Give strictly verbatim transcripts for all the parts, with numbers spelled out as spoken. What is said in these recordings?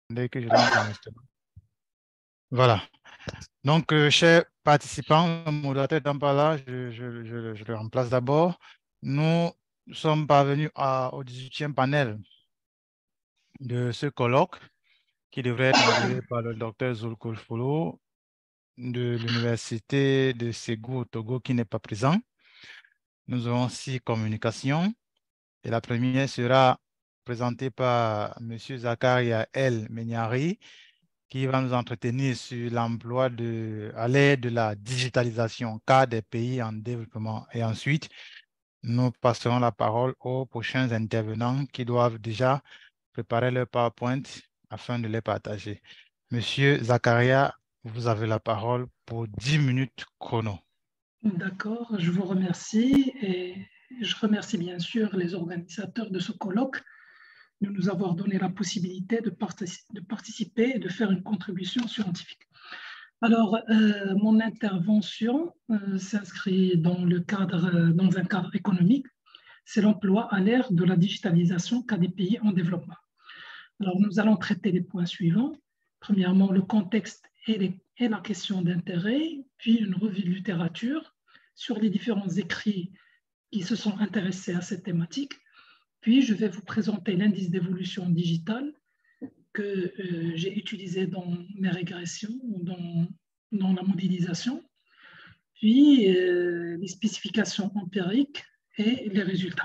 Dès que je lance l'enregistrement. Voilà. Donc, euh, chers participants, le modérateur étant pas là, je, je- je- je le remplace d'abord. Nous sommes parvenus à- au dix-huitième panel de ce colloque qui devrait être modéré par le docteur Zulkiflu de l'Université de Ségou au Togo qui n'est pas présent. Nous aurons six communications et la première sera présentée par M. Zakaria El Menyari, qui va nous entretenir sur l'emploi de, à l'aide de la digitalisation, cas des pays en développement. Et ensuite, nous passerons la parole aux prochains intervenants qui doivent déjà préparer leur PowerPoint afin de les partager. Monsieur Zakaria, vous avez la parole pour dix minutes chrono. D'accord, je vous remercie et je remercie bien sûr les organisateurs de ce colloque de nous avoir donné la possibilité de, partic de participer et de faire une contribution scientifique. Alors, euh, mon intervention euh, s'inscrit dans le cadre, dans un cadre économique. C'est l'emploi à l'ère de la digitalisation qu'a des pays en développement. Alors, nous allons traiter les points suivants. Premièrement, le contexte et, les, et la question d'intérêt, puis une revue de littérature sur les différents écrits qui se sont intéressés à cette thématique. Puis, je vais vous présenter l'indice d'évolution digitale que euh, j'ai utilisé dans mes régressions, dans, dans la modélisation, puis euh, les spécifications empiriques et les résultats.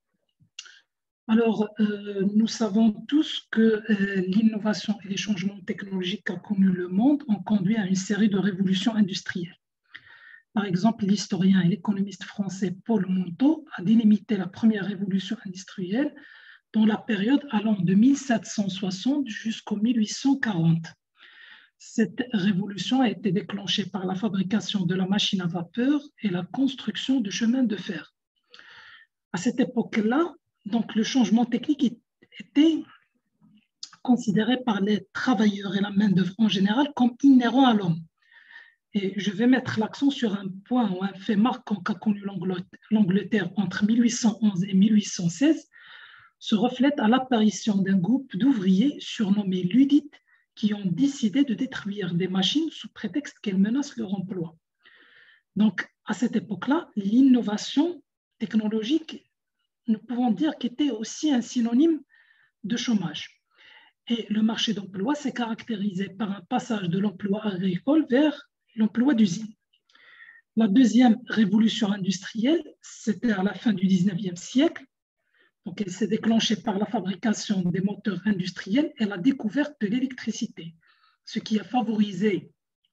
Alors, euh, nous savons tous que euh, l'innovation et les changements technologiques qu'a connus le monde ont conduit à une série de révolutions industrielles. Par exemple, l'historien et l'économiste français Paul Montaut a délimité la première révolution industrielle dans la période allant de mille sept cent soixante jusqu'en mille huit cent quarante. Cette révolution a été déclenchée par la fabrication de la machine à vapeur et la construction de chemins de fer. À cette époque-là, donc, le changement technique était considéré par les travailleurs et la main-d'œuvre en général comme inhérent à l'homme. Et je vais mettre l'accent sur un point ou un fait marquant qu'a connu l'Angleterre entre mille huit cent onze et mille huit cent seize, se reflète à l'apparition d'un groupe d'ouvriers surnommés Luddites qui ont décidé de détruire des machines sous prétexte qu'elles menacent leur emploi. Donc, à cette époque-là, l'innovation technologique, nous pouvons dire qu'était aussi un synonyme de chômage. Et le marché d'emploi s'est caractérisé par un passage de l'emploi agricole vers l'emploi d'usine. La deuxième révolution industrielle, c'était à la fin du dix-neuvième siècle. Donc, elle s'est déclenchée par la fabrication des moteurs industriels et la découverte de l'électricité, ce qui a favorisé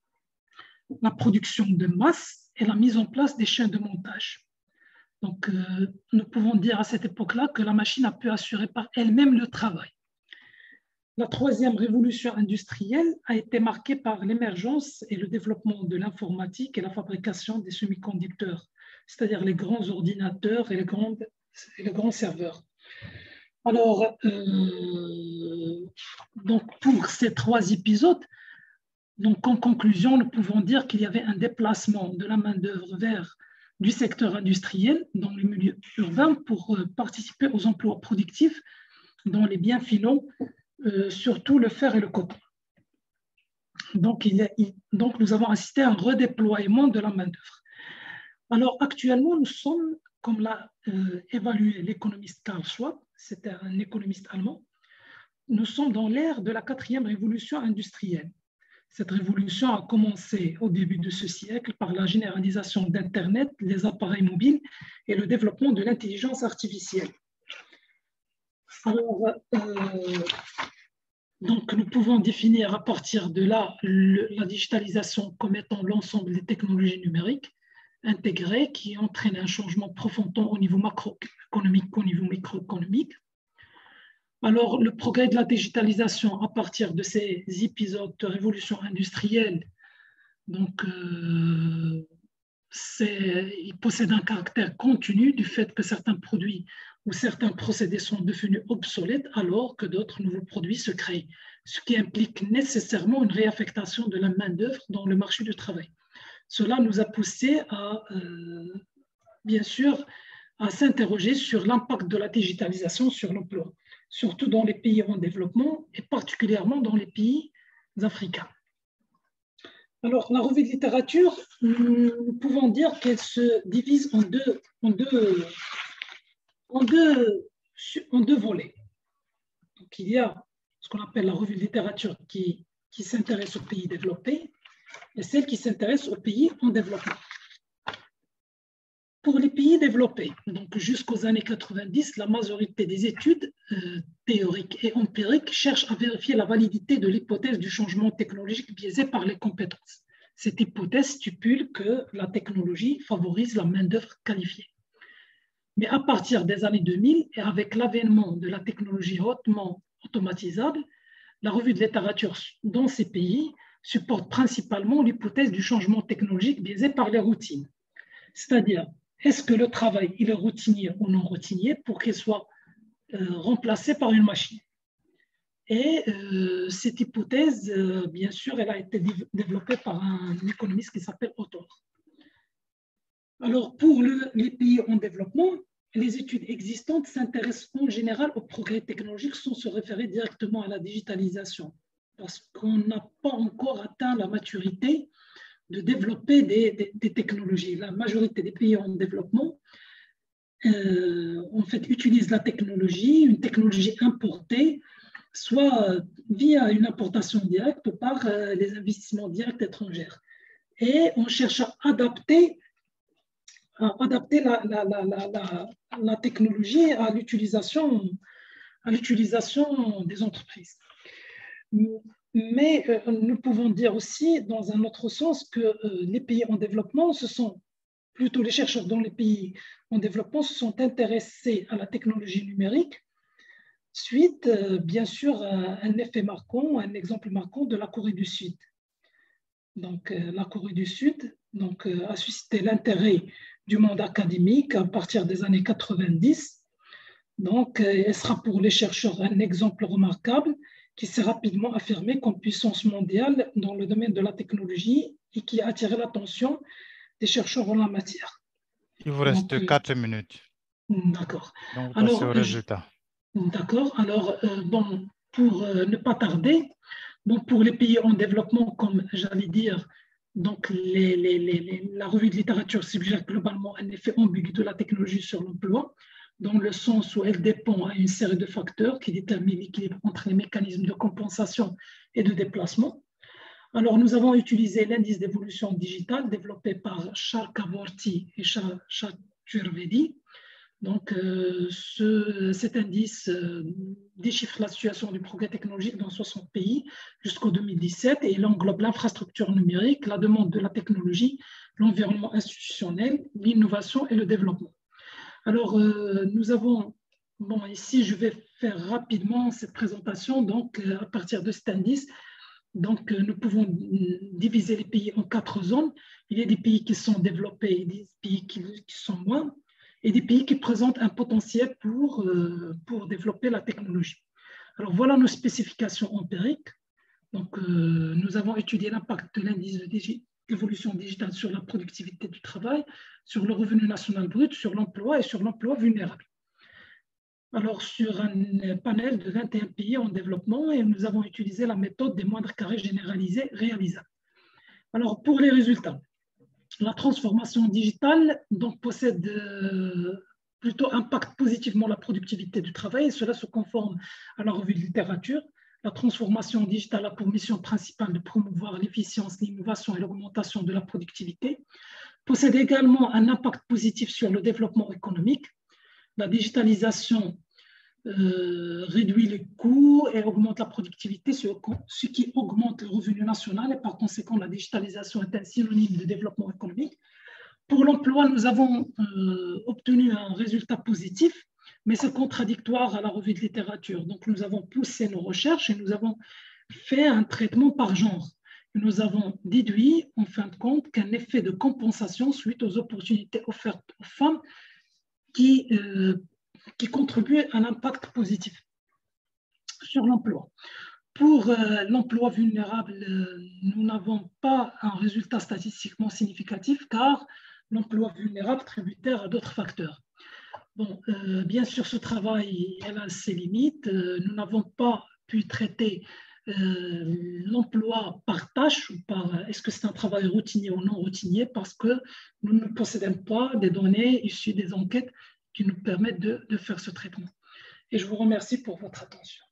la production de masse et la mise en place des chaînes de montage. Donc, euh, nous pouvons dire à cette époque-là que la machine a pu assurer par elle-même le travail. La troisième révolution industrielle a été marquée par l'émergence et le développement de l'informatique et la fabrication des semi-conducteurs, c'est-à-dire les grands ordinateurs et les, grandes, et les grands serveurs. Alors, euh, donc pour ces trois épisodes, donc en conclusion, nous pouvons dire qu'il y avait un déplacement de la main-d'œuvre vers du secteur industriel dans les milieux urbains pour euh, participer aux emplois productifs dans les biens finaux, euh, surtout le fer et le coton. Donc, il, il, donc, nous avons assisté à un redéploiement de la main-d'œuvre. Alors, actuellement, nous sommes, comme l'a euh, évalué l'économiste Karl Schwab, c'était un économiste allemand, nous sommes dans l'ère de la quatrième révolution industrielle. Cette révolution a commencé au début de ce siècle par la généralisation d'Internet, des appareils mobiles et le développement de l'intelligence artificielle. Alors, euh, donc nous pouvons définir à partir de là le, la digitalisation comme étant l'ensemble des technologies numériques intégrées qui entraînent un changement profond au niveau macroéconomique qu'au niveau microéconomique. Alors, le progrès de la digitalisation à partir de ces épisodes de révolution industrielle, donc, euh, il possède un caractère continu du fait que certains produits ou certains procédés sont devenus obsolètes alors que d'autres nouveaux produits se créent, ce qui implique nécessairement une réaffectation de la main-d'œuvre dans le marché du travail. Cela nous a poussé à, euh, bien sûr, à s'interroger sur l'impact de la digitalisation sur l'emploi. surtout dans les pays en développement et particulièrement dans les pays africains. Alors, la revue de littérature, nous pouvons dire qu'elle se divise en deux, en deux, en deux, en deux volets. Donc, il y a ce qu'on appelle la revue de littérature qui, qui s'intéresse aux pays développés et celle qui s'intéresse aux pays en développement. Pour les pays développés, donc jusqu'aux années quatre-vingt-dix, la majorité des études euh, théoriques et empiriques cherchent à vérifier la validité de l'hypothèse du changement technologique biaisé par les compétences. Cette hypothèse stipule que la technologie favorise la main-d'œuvre qualifiée. Mais à partir des années deux mille, et avec l'avènement de la technologie hautement automatisable, la revue de littérature dans ces pays supporte principalement l'hypothèse du changement technologique biaisé par les routines. C'est-à-dire, est-ce que le travail il est routinier ou non routinier pour qu'il soit euh, remplacé par une machine? Et euh, cette hypothèse, euh, bien sûr, elle a été développée par un économiste qui s'appelle Autor. Alors, pour le, les pays en développement, les études existantes s'intéressent en général au progrès technologique sans se référer directement à la digitalisation, parce qu'on n'a pas encore atteint la maturité de développer des, des, des technologies. La majorité des pays en développement, euh, en fait, utilisent la technologie, une technologie importée, soit via une importation directe ou par euh, les investissements directs étrangers. Et on cherche à adapter, à adapter la, la, la, la, la, la technologie à l'utilisation, à l'utilisation des entreprises. Mais euh, nous pouvons dire aussi, dans un autre sens, que euh, les pays en développement, ce sont plutôt les chercheurs dans les pays en développement se sont intéressés à la technologie numérique suite, euh, bien sûr, à un effet marquant, un exemple marquant de la Corée du Sud. Donc, euh, la Corée du Sud donc, euh, a suscité l'intérêt du monde académique à partir des années quatre-vingt-dix. Donc, euh, elle sera pour les chercheurs un exemple remarquable qui s'est rapidement affirmé comme puissance mondiale dans le domaine de la technologie et qui a attiré l'attention des chercheurs en la matière. Il vous reste Donc, quatre minutes. D'accord. Donc, vous passez au résultat. D'accord. Alors, euh, bon, pour euh, ne pas tarder, bon, pour les pays en développement, comme j'allais dire, donc les, les, les, les, la revue de littérature suggère globalement un effet ambigu de la technologie sur l'emploi, dans le sens où elle dépend à une série de facteurs qui déterminent l'équilibre entre les mécanismes de compensation et de déplacement. Alors, nous avons utilisé l'indice d'évolution digitale développé par Chakraborty et Chaturvedi. Donc, euh, ce, cet indice euh, déchiffre la situation du progrès technologique dans soixante pays jusqu'au deux mille dix-sept et il englobe l'infrastructure numérique, la demande de la technologie, l'environnement institutionnel, l'innovation et le développement. Alors, euh, nous avons, bon, ici, je vais faire rapidement cette présentation. Donc, euh, à partir de cet indice, donc, euh, nous pouvons diviser les pays en quatre zones. Il y a des pays qui sont développés et des pays qui, qui sont moins, et des pays qui présentent un potentiel pour, euh, pour développer la technologie. Alors, voilà nos spécifications empiriques. Donc, euh, nous avons étudié l'impact de l'indice d'évolution digitale sur la productivité du travail, sur le revenu national brut, sur l'emploi et sur l'emploi vulnérable. Alors, sur un panel de vingt et un pays en développement, et nous avons utilisé la méthode des moindres carrés généralisés réalisables. Alors, pour les résultats, la transformation digitale donc, possède euh, plutôt impacte positivement la productivité du travail et cela se conforme à la revue de littérature. La transformation digitale a pour mission principale de promouvoir l'efficience, l'innovation et l'augmentation de la productivité. Possède également un impact positif sur le développement économique. La digitalisation euh, réduit les coûts et augmente la productivité, ce, ce qui augmente le revenu national et par conséquent la digitalisation est un synonyme de développement économique. Pour l'emploi, nous avons euh, obtenu un résultat positif, mais c'est contradictoire à la revue de littérature. Donc nous avons poussé nos recherches et nous avons fait un traitement par genre. Nous avons déduit en fin de compte qu'un effet de compensation suite aux opportunités offertes aux femmes qui, euh, qui contribuent à l'impact positif sur l'emploi. Pour euh, l'emploi vulnérable, euh, nous n'avons pas un résultat statistiquement significatif car l'emploi vulnérable tributaire à d'autres facteurs. Bon, euh, bien sûr, ce travail elle a ses limites. Euh, nous n'avons pas pu traiter euh, l'emploi par tâche ou par est-ce que c'est un travail routinier ou non routinier parce que nous ne possédons pas des données issues des enquêtes qui nous permettent de, de faire ce traitement. Et je vous remercie pour votre attention.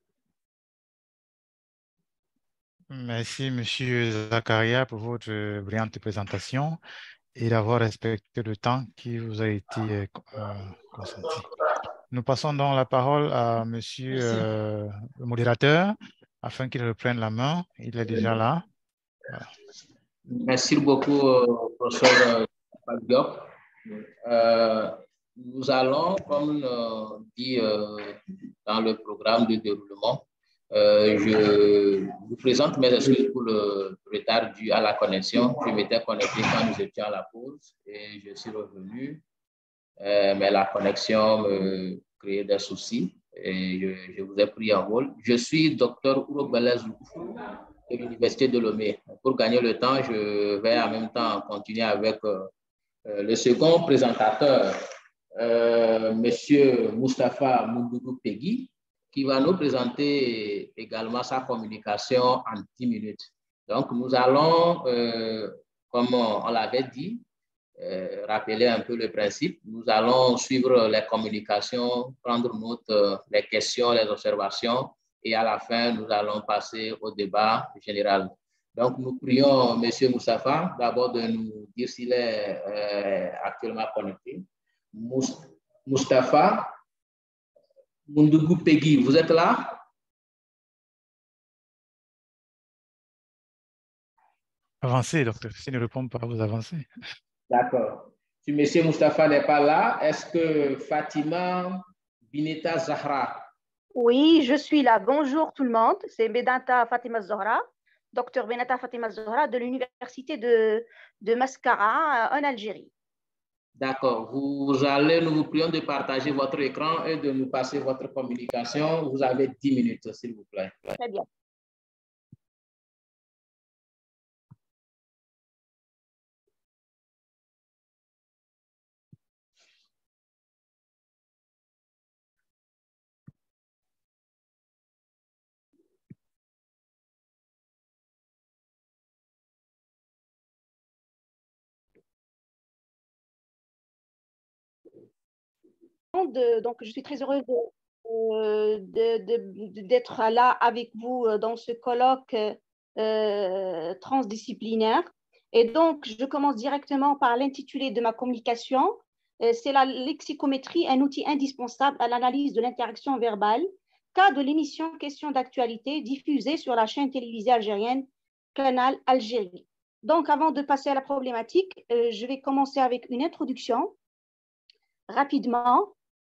Merci, Monsieur Zakaria, pour votre brillante présentation et d'avoir respecté le temps qui vous a été euh, consenti. Nous passons donc la parole à Monsieur euh, le modérateur afin qu'il reprenne la main. Il est déjà là. Voilà. Merci beaucoup, professeur Diop. Euh, nous allons, comme euh, dit euh, dans le programme de déroulement, euh, je vous présente mes excuses pour le retard dû à la connexion. Je m'étais connecté quand nous étions à la pause et je suis revenu, euh, mais la connexion me créait des soucis et je, je vous ai pris en rôle. Je suis docteur Ouro Belez de l'Université de Lomé. Pour gagner le temps, je vais en même temps continuer avec euh, le second présentateur, euh, M. Moustapha Moundougou Pegui, qui va nous présenter également sa communication en dix minutes. Donc, nous allons, euh, comme on l'avait dit, euh, rappeler un peu le principe. Nous allons suivre les communications, prendre note euh, des questions, les observations, et à la fin, nous allons passer au débat général. Donc, nous prions M. Moustapha d'abord de nous dire s'il est euh, actuellement connecté. Moustapha Moundougou Pegui, vous êtes là? Avancez, docteur. S'il ne répond pas, vous avancez. D'accord. Si M. Moustapha n'est pas là, est-ce que Fatima Bineta Zahra? Oui, je suis là. Bonjour tout le monde. C'est Benata Fatima Zahra, docteur Benata Fatima Zahra de l'université de, de Mascara en Algérie. D'accord. Vous allez, nous vous prions de partager votre écran et de nous passer votre communication. Vous avez dix minutes, s'il vous plaît. Très bien. De, donc, je suis très heureuse d'être là avec vous dans ce colloque euh, transdisciplinaire. Et donc, je commence directement par l'intitulé de ma communication. Euh, C'est la lexicométrie, un outil indispensable à l'analyse de l'interaction verbale, cas de l'émission Questions d'actualité diffusée sur la chaîne télévisée algérienne Canal Algérie. Donc, avant de passer à la problématique, euh, je vais commencer avec une introduction. Rapidement,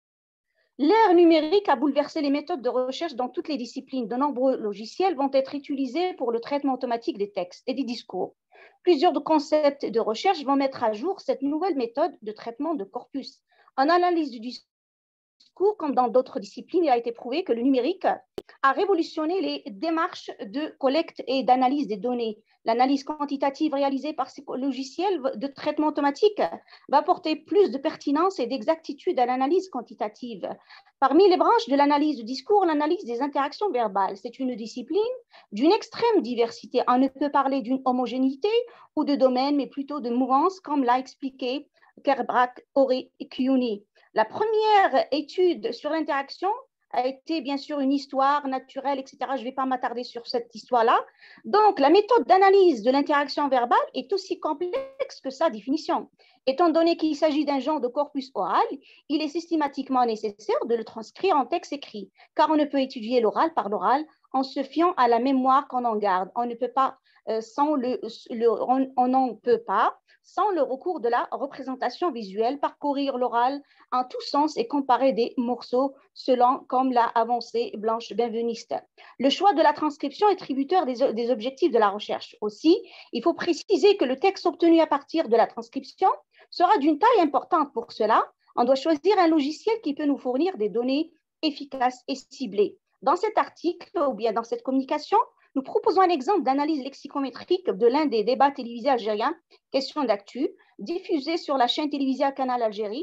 l'ère numérique a bouleversé les méthodes de recherche dans toutes les disciplines. De nombreux logiciels vont être utilisés pour le traitement automatique des textes et des discours. Plusieurs de concepts de recherche vont mettre à jour cette nouvelle méthode de traitement de corpus. En analyse du discours, comme dans d'autres disciplines, il a été prouvé que le numérique a révolutionné les démarches de collecte et d'analyse des données. L'analyse quantitative réalisée par ces logiciels de traitement automatique va apporter plus de pertinence et d'exactitude à l'analyse quantitative. Parmi les branches de l'analyse du discours, l'analyse des interactions verbales, c'est une discipline d'une extrême diversité. On ne peut parler d'une homogénéité ou de domaine, mais plutôt de mouvance, comme l'a expliqué Kerbrak, Ori et Kiyuni. La première étude sur l'interaction a été bien sûr une histoire naturelle, et cetera. Je ne vais pas m'attarder sur cette histoire-là. Donc, la méthode d'analyse de l'interaction verbale est aussi complexe que sa définition. Étant donné qu'il s'agit d'un genre de corpus oral, il est systématiquement nécessaire de le transcrire en texte écrit, car on ne peut étudier l'oral par l'oral en se fiant à la mémoire qu'on en garde. On ne peut pas, euh, sans le, le on n'en peut pas, sans le recours de la représentation visuelle, parcourir l'oral en tous sens et comparer des morceaux selon, comme l'a avancé Blanche Benveniste. Le choix de la transcription est tributaire des, des objectifs de la recherche. Aussi, il faut préciser que le texte obtenu à partir de la transcription sera d'une taille importante. Pour cela, on doit choisir un logiciel qui peut nous fournir des données efficaces et ciblées. Dans cet article, ou bien dans cette communication, nous proposons un exemple d'analyse lexicométrique de l'un des débats télévisés algériens, Questions d'actu, diffusé sur la chaîne télévisée à Canal Algérie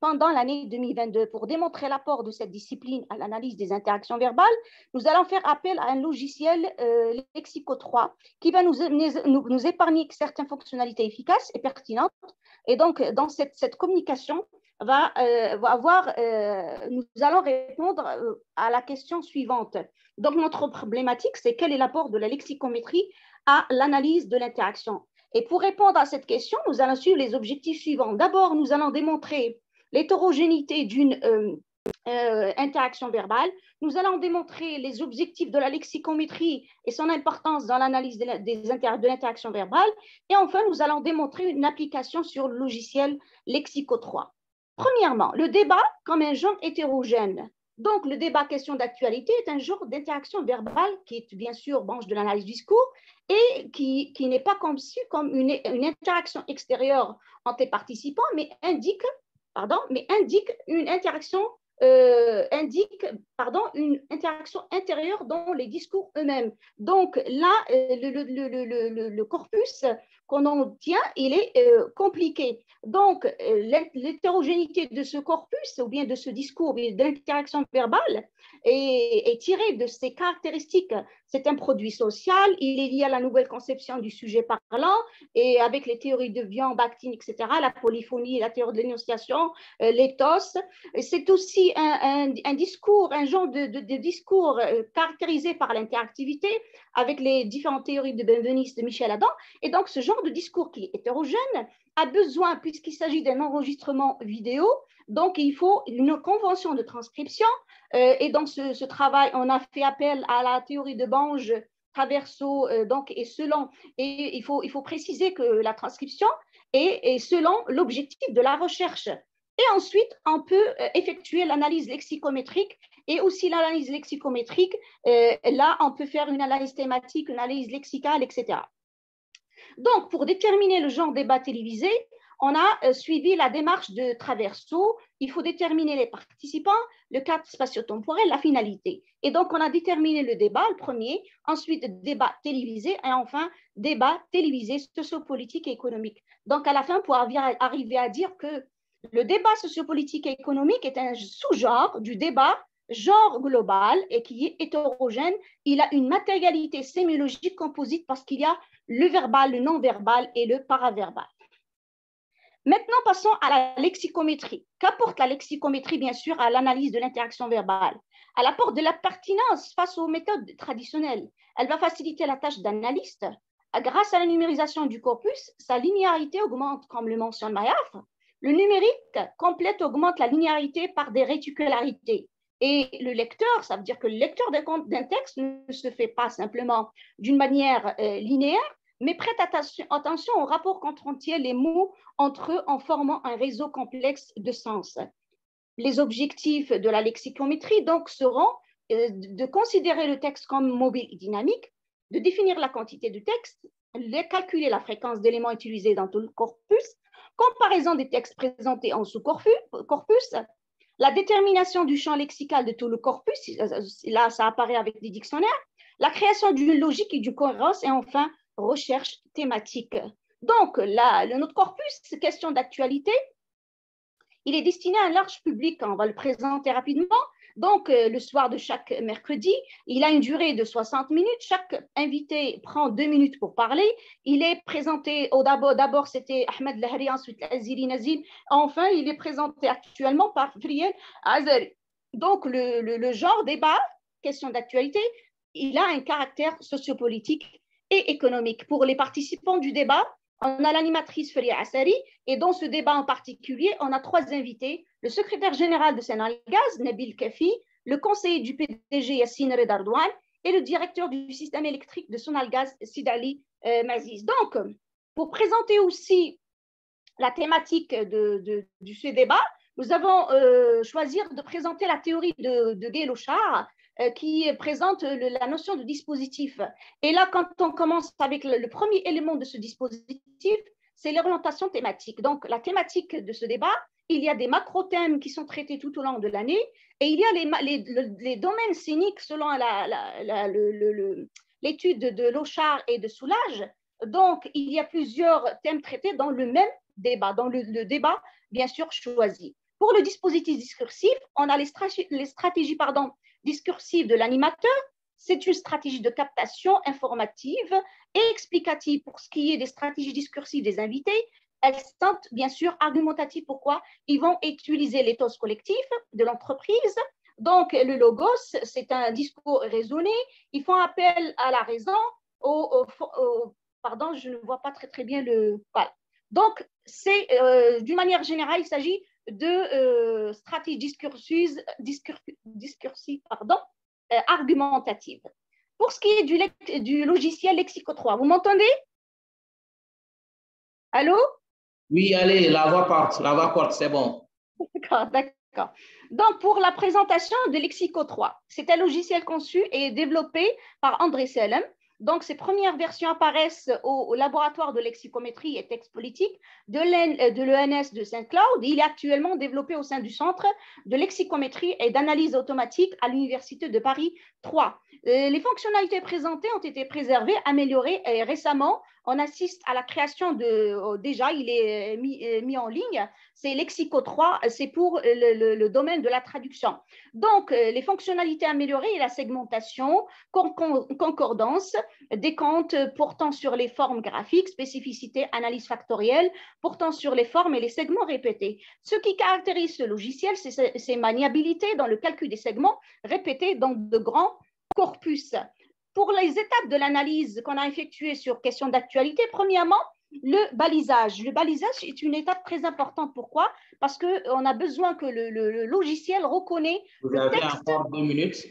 pendant l'année deux mille vingt-deux. Pour démontrer l'apport de cette discipline à l'analyse des interactions verbales, nous allons faire appel à un logiciel euh, Lexico trois qui va nous, nous, nous épargner certaines fonctionnalités efficaces et pertinentes. Et donc, dans cette, cette communication, va, euh, va avoir, euh, nous allons répondre à la question suivante. Donc, notre problématique, c'est quel est l'apport de la lexicométrie à l'analyse de l'interaction? Et pour répondre à cette question, nous allons suivre les objectifs suivants. D'abord, nous allons démontrer l'hétérogénéité d'une euh, euh, interaction verbale. Nous allons démontrer les objectifs de la lexicométrie et son importance dans l'analyse de l'interaction verbale. Et enfin, nous allons démontrer une application sur le logiciel Lexico trois. Premièrement, le débat comme un genre hétérogène. Donc, le débat question d'actualité est un genre d'interaction verbale qui est bien sûr branche de l'analyse du discours et qui, qui n'est pas conçu comme une, une interaction extérieure entre les participants, mais indique, pardon, mais indique une interaction euh, indique pardon, une interaction intérieure dans les discours eux-mêmes. Donc là, le, le, le, le, le corpus qu'on obtient, il est euh, compliqué. Donc, l'hétérogénéité de ce corpus, ou bien de ce discours, de l'interaction verbale, est, est tirée de ses caractéristiques. C'est un produit social, il est lié à la nouvelle conception du sujet parlant, et avec les théories de Vian, Bakhtin, et cetera, la polyphonie, la théorie de l'énonciation, euh, l'éthos. C'est aussi un, un, un discours, un genre de, de, de discours caractérisé par l'interactivité, avec les différentes théories de Benveniste, de Michel Adam. Et donc, ce genre de discours qui est hétérogène a besoin, puisqu'il s'agit d'un enregistrement vidéo, donc il faut une convention de transcription. Euh, et dans ce, ce travail, on a fait appel à la théorie de Bange, Traverso, euh, donc, et selon, et il faut, il faut préciser que la transcription est, est selon l'objectif de la recherche. Et ensuite, on peut effectuer l'analyse lexicométrique et aussi l'analyse lexicométrique. Euh, là, on peut faire une analyse thématique, une analyse lexicale, et cetera. Donc, pour déterminer le genre débat télévisé, on a suivi la démarche de Traverso. Il faut déterminer les participants, le cadre spatio-temporel, la finalité. Et donc, on a déterminé le débat, le premier, ensuite débat télévisé et enfin débat télévisé sociopolitique et économique. Donc, à la fin, pour arriver à dire que le débat sociopolitique et économique est un sous-genre du débat genre global et qui est hétérogène. Il a une matérialité sémiologique composite parce qu'il y a le verbal, le non-verbal et le paraverbal. Maintenant, passons à la lexicométrie. Qu'apporte la lexicométrie, bien sûr, à l'analyse de l'interaction verbale? Elle apporte de la pertinence face aux méthodes traditionnelles. Elle va faciliter la tâche d'analyste. Grâce à la numérisation du corpus, sa linéarité augmente, comme le mentionne Mayaf. Le numérique complète augmente la linéarité par des réticularités. Et le lecteur, ça veut dire que le lecteur d'un texte ne se fait pas simplement d'une manière euh, linéaire, mais prête attention, attention au rapport qu'entretiennent les mots entre eux en formant un réseau complexe de sens. Les objectifs de la lexicométrie donc seront euh, de considérer le texte comme mobile et dynamique, de définir la quantité du texte, de calculer la fréquence d'éléments utilisés dans tout le corpus, comparaison des textes présentés en sous-corpus, corpus, la détermination du champ lexical de tout le corpus, là ça apparaît avec des dictionnaires, la création d'une logique et d'une cohérence et enfin recherche thématique. Donc là, le, notre corpus, question d'actualité, il est destiné à un large public, on va le présenter rapidement. Donc, euh, le soir de chaque mercredi, il a une durée de soixante minutes. Chaque invité prend deux minutes pour parler. Il est présenté, au d'abord, d'abord c'était Ahmed Lahri, ensuite Aziri Nazim. Enfin, il est présenté actuellement par Friel Azari. Donc, le, le, le genre débat, question d'actualité, il a un caractère sociopolitique et économique. Pour les participants du débat, on a l'animatrice Feria Assari et dans ce débat en particulier, on a trois invités, le secrétaire général de Sonalgaz, Nabil Kafi, le conseiller du P D G Yassine Redardouane et le directeur du système électrique de Sonalgaz, Sidali euh, Maziz. Donc, pour présenter aussi la thématique de, de, de ce débat, nous avons euh, choisi de présenter la théorie de, de Gay-Lochard, qui présente le, la notion de dispositif. Et là, quand on commence avec le, le premier élément de ce dispositif, c'est l'orientation thématique. Donc, la thématique de ce débat, il y a des macro-thèmes qui sont traités tout au long de l'année et il y a les, les, les domaines scéniques selon la, la, la, le, le, l'étude de Lochard et de Soulage. Donc, il y a plusieurs thèmes traités dans le même débat, dans le, le débat, bien sûr, choisi. Pour le dispositif discursif, on a les, stratégies, les stratégies pardon, discursives de l'animateur. C'est une stratégie de captation informative et explicative. Pour ce qui est des stratégies discursives des invités, elles sont bien sûr argumentatives. Pourquoi? Ils vont utiliser l'éthos collectif de l'entreprise. Donc, le logos, c'est un discours raisonné. Ils font appel à la raison. Au, au, au, pardon, je ne vois pas très, très bien le… Voilà. Donc, c'est euh, d'une manière générale, il s'agit de euh, stratégies discursives, discurs, discursives pardon, euh, argumentatives. Pour ce qui est du, du logiciel Lexico trois, vous m'entendez? Allô? Oui, allez, la voix porte, la voix porte, c'est bon. D'accord, d'accord. Donc, pour la présentation de Lexico trois, c'est un logiciel conçu et développé par André Selem. Donc, ces premières versions apparaissent au, au laboratoire de lexicométrie et texte politique de l'E N S de Saint-Cloud. Il est actuellement développé au sein du Centre de lexicométrie et d'analyse automatique à l'Université de Paris trois. Les fonctionnalités présentées ont été préservées, améliorées et récemment, on assiste à la création de… Oh, déjà, il est mis, mis en ligne, c'est Lexico trois, c'est pour le, le, le domaine de la traduction. Donc, les fonctionnalités améliorées et la segmentation, concordance, décompte portant sur les formes graphiques, spécificité, analyse factorielle, portant sur les formes et les segments répétés. Ce qui caractérise ce logiciel, c'est ses maniabilités dans le calcul des segments répétés dans de grands corpus. Pour les étapes de l'analyse qu'on a effectuées sur questions d'actualité, premièrement, le balisage. Le balisage est une étape très importante. Pourquoi? Parce qu'on a besoin que le, le, le logiciel reconnaît Vous le avez texte. encore deux minutes.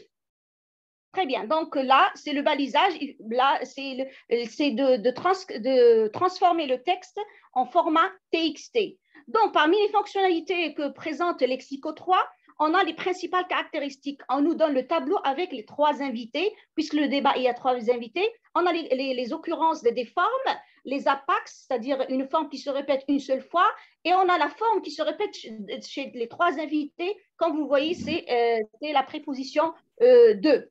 Très bien. Donc là, c'est le balisage. Là, c'est de, de, trans, de transformer le texte en format T X T. Donc, parmi les fonctionnalités que présente Lexico trois, on a les principales caractéristiques. On nous donne le tableau avec les trois invités, puisque le débat, il y a trois invités. On a les, les, les occurrences des, des formes, les apax, c'est-à-dire une forme qui se répète une seule fois, et on a la forme qui se répète chez les trois invités. Comme vous voyez, c'est euh, la préposition euh, de.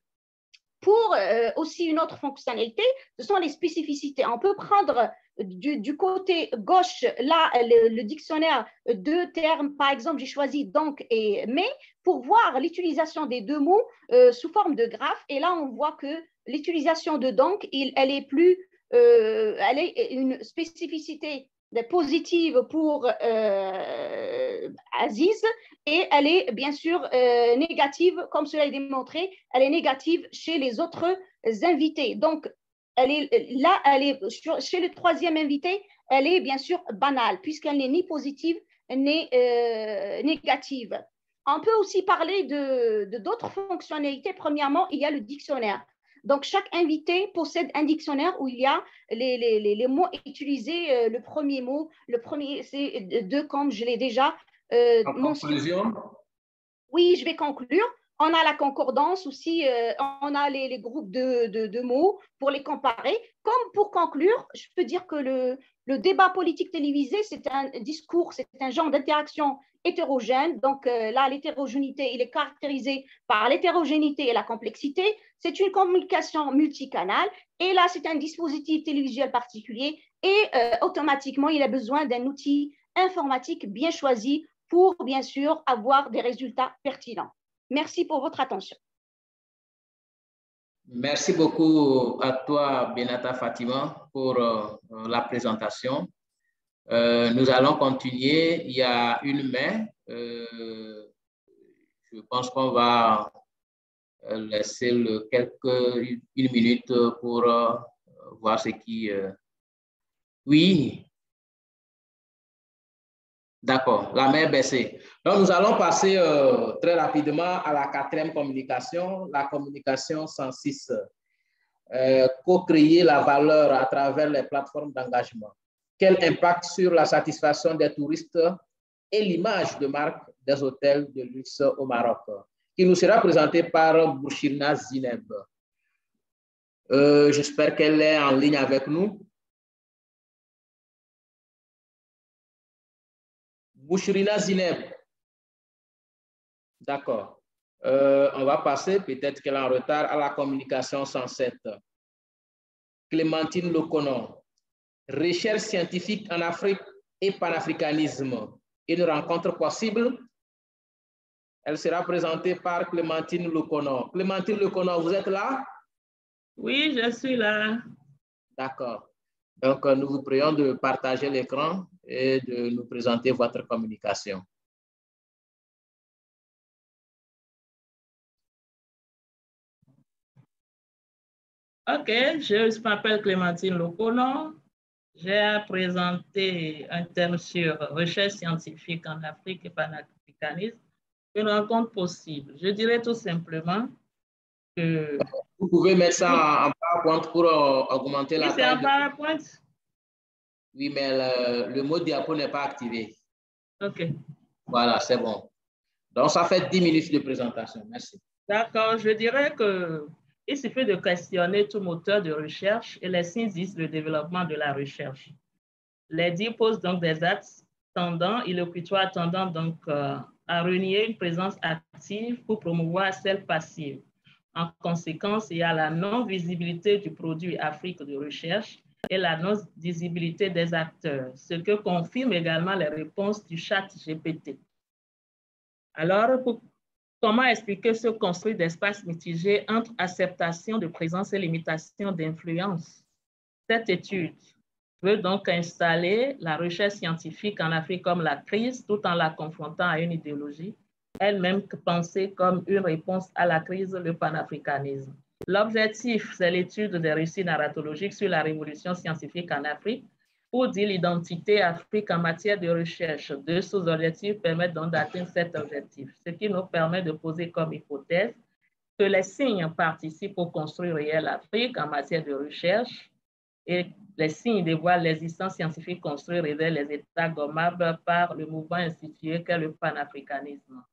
Pour euh, aussi une autre fonctionnalité, ce sont les spécificités. On peut prendre du, du côté gauche, là, le, le dictionnaire, deux termes, par exemple, j'ai choisi donc et mais, pour voir l'utilisation des deux mots euh, sous forme de graphe. Et là, on voit que l'utilisation de donc, il, elle est plus, euh, elle est une spécificité positive pour euh, Aziz et elle est bien sûr euh, négative, comme cela est démontré, elle est négative chez les autres invités. Donc, elle est, là, elle est, chez le troisième invité, elle est bien sûr banale, puisqu'elle n'est ni positive ni euh, négative. On peut aussi parler de, de d'autres fonctionnalités. Premièrement, il y a le dictionnaire. Donc, chaque invité possède un dictionnaire où il y a les, les, les, les mots utilisés. Euh, le premier mot, le premier, c'est deux, comme je l'ai déjà euh, mentionné. Oui, je vais conclure. On a la concordance aussi, euh, on a les, les groupes de, de, de mots pour les comparer. Comme pour conclure, je peux dire que le, le débat politique télévisé, c'est un discours, c'est un genre d'interaction hétérogène. Donc euh, là, l'hétérogénéité, il est caractérisé par l'hétérogénéité et la complexité. C'est une communication multicanale. Et là, c'est un dispositif télévisuel particulier. Et euh, automatiquement, il a besoin d'un outil informatique bien choisi pour, bien sûr, avoir des résultats pertinents. Merci pour votre attention. Merci beaucoup à toi, Benata Fatima, pour euh, la présentation. Euh, nous allons continuer. Il y a une main. Euh, je pense qu'on va laisser le quelques, une minute pour euh, voir ce qui… Euh... Oui. D'accord, la main est baissée. Donc, nous allons passer euh, très rapidement à la quatrième communication, la communication cent six. Euh, co-créer la valeur à travers les plateformes d'engagement. Quel impact sur la satisfaction des touristes et l'image de marque des hôtels de luxe au Maroc, qui nous sera présenté par Bouchirna Zineb. Euh, J'espère qu'elle est en ligne avec nous. Bouchirina Zineb. D'accord. Euh, on va passer, peut-être qu'elle est en retard, à la communication cent sept. Clémentine Loconon. Recherche scientifique en Afrique et panafricanisme. Une rencontre possible Elle sera présentée par Clémentine Leconor. Clémentine Leconor, vous êtes là? Oui, je suis là. D'accord. Donc, nous vous prions de partager l'écran et de nous présenter votre communication. OK, je m'appelle Clémentine Leconor. J'ai à présenter un thème sur recherche scientifique en Afrique et panafricanisme, une rencontre possible. Je dirais tout simplement que... Vous pouvez mettre ça en PowerPoint pour euh, augmenter oui, la taille. C'est en PowerPoint? De... Oui, mais le, le mode diapo n'est pas activé. OK. Voilà, c'est bon. Donc, ça fait dix minutes de présentation. Merci. D'accord, je dirais que il suffit de questionner tout moteur de recherche et les signes disent le développement de la recherche. Les dix posent donc des axes tendant, illocutoires tendant donc euh, à renier une présence active pour promouvoir celle passive. En conséquence, il y a la non-visibilité du produit Afrique de recherche et la non-visibilité des acteurs, ce que confirment également les réponses du chat G P T. Alors, pour comment expliquer ce construit d'espace mitigé entre acceptation de présence et limitation d'influence? Cette étude veut donc installer la recherche scientifique en Afrique comme la crise tout en la confrontant à une idéologie, elle-même pensée comme une réponse à la crise, le panafricanisme. L'objectif, c'est l'étude des récits narratologiques sur la révolution scientifique en Afrique pour dire l'identité Afrique en matière de recherche. Deux sous-objectifs permettent donc d'atteindre cet objectif, ce qui nous permet de poser comme hypothèse que les signes participent au construit réel Afrique en matière de recherche et les signes dévoilent l'existence scientifique construite révèlent les états gommables par le mouvement institué qu'est le panafricanisme.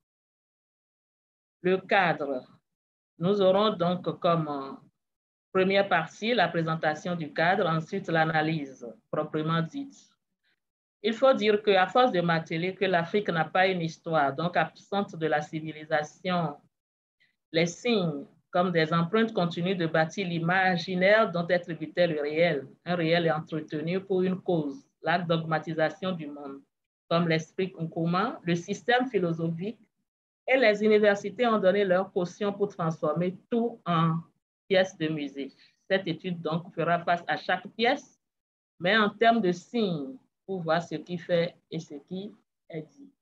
Le cadre. Nous aurons donc comme première partie la présentation du cadre, ensuite l'analyse proprement dite. Il faut dire qu'à force de marteler que l'Afrique n'a pas une histoire, donc absente de la civilisation, les signes comme des empreintes continuent de bâtir l'imaginaire dont est tributaire le réel. Un réel est entretenu pour une cause, la dogmatisation du monde. Comme l'explique Nkrumah, le système philosophique et les universités ont donné leur caution pour transformer tout en pièce de musée. Cette étude donc fera face à chaque pièce, mais en termes de signes, pour voir ce qui fait et ce qui est dit.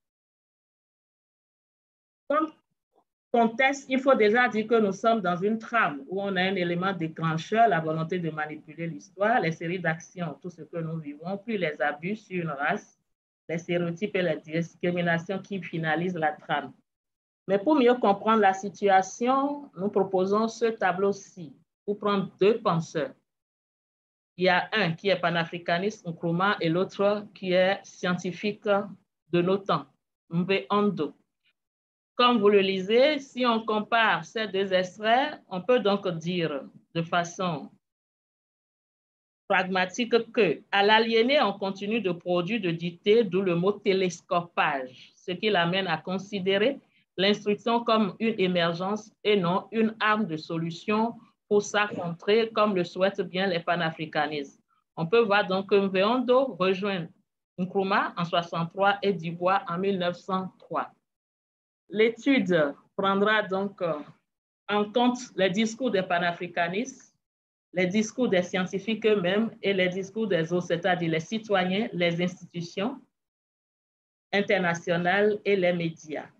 Comme contexte, il faut déjà dire que nous sommes dans une trame où on a un élément déclencheur, la volonté de manipuler l'histoire, les séries d'actions, tout ce que nous vivons, puis les abus sur une race, les stéréotypes et les discriminations qui finalisent la trame. Mais pour mieux comprendre la situation, nous proposons ce tableau-ci pour prendre deux penseurs. Il y a un qui est panafricaniste, Nkrumah, et l'autre qui est scientifique de nos temps, Mveondo. Comme vous le lisez, si on compare ces deux extraits, on peut donc dire de façon pragmatique que, à l'aliéné, on continue de produire, de dicter, d'où le mot télescopage, ce qui l'amène à considérer l'instruction comme une émergence et non une arme de solution pour s'affronter, comme le souhaitent bien les panafricanistes. On peut voir donc que Mveondo rejoint Nkrumah en soixante-trois et Dubois en mille neuf cent trois. L'étude prendra donc en compte les discours des panafricanistes, les discours des scientifiques eux-mêmes et les discours des autres, c'est-à-dire les citoyens, les institutions internationales et les médias.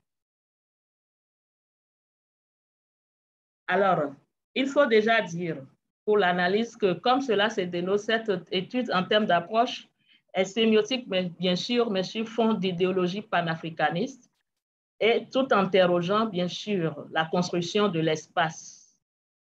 Alors, il faut déjà dire pour l'analyse que comme cela se dénote, cette étude en termes d'approche est sémiotique, mais bien sûr, mais sur fond d'idéologie panafricaniste et tout interrogeant, bien sûr, la construction de l'espace.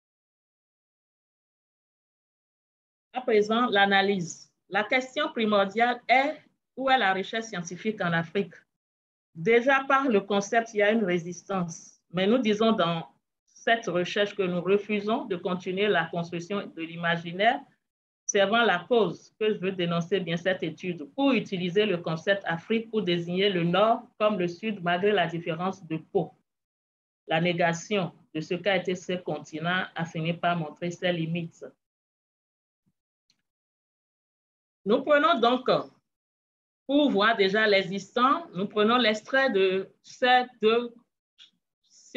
À présent, l'analyse. La question primordiale est où est la recherche scientifique en Afrique? Déjà, par le concept, il y a une résistance, mais nous disons dans cette recherche que nous refusons de continuer la construction de l'imaginaire servant la cause que je veux dénoncer bien cette étude pour utiliser le concept Afrique pour désigner le Nord comme le Sud malgré la différence de peau. La négation de ce qu'a été ce continent a fini par montrer ses limites. Nous prenons donc, pour voir déjà l'existant, nous prenons l'extrait de ces deux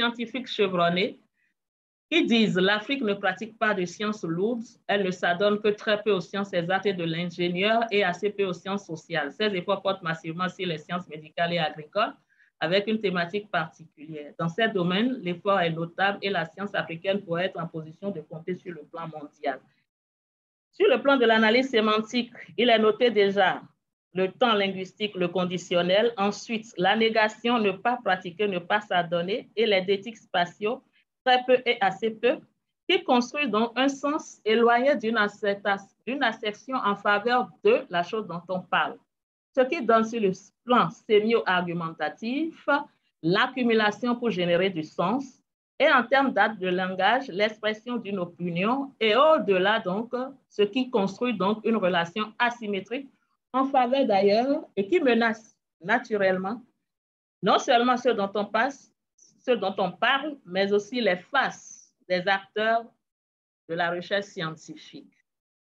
scientifiques chevronnés qui disent l'Afrique ne pratique pas de sciences lourdes, elle ne s'adonne que très peu aux sciences exactes et de l'ingénieur et assez peu aux sciences sociales. Ces efforts portent massivement sur les sciences médicales et agricoles avec une thématique particulière. Dans ces domaines, l'effort est notable et la science africaine pourrait être en position de compter sur le plan mondial. Sur le plan de l'analyse sémantique, il est noté déjà le temps linguistique, le conditionnel, ensuite la négation, ne pas pratiquer, ne pas s'adonner, et les détiques spatiaux, très peu et assez peu, qui construisent donc un sens éloigné d'une assertion en faveur de la chose dont on parle. Ce qui donne sur le plan sémio-argumentatif l'accumulation pour générer du sens, et en termes d'acte de langage, l'expression d'une opinion, et au-delà donc, ce qui construit donc une relation asymétrique en faveur d'ailleurs et qui menace naturellement non seulement ceux dont on passe, ceux dont on parle, mais aussi les faces des acteurs de la recherche scientifique.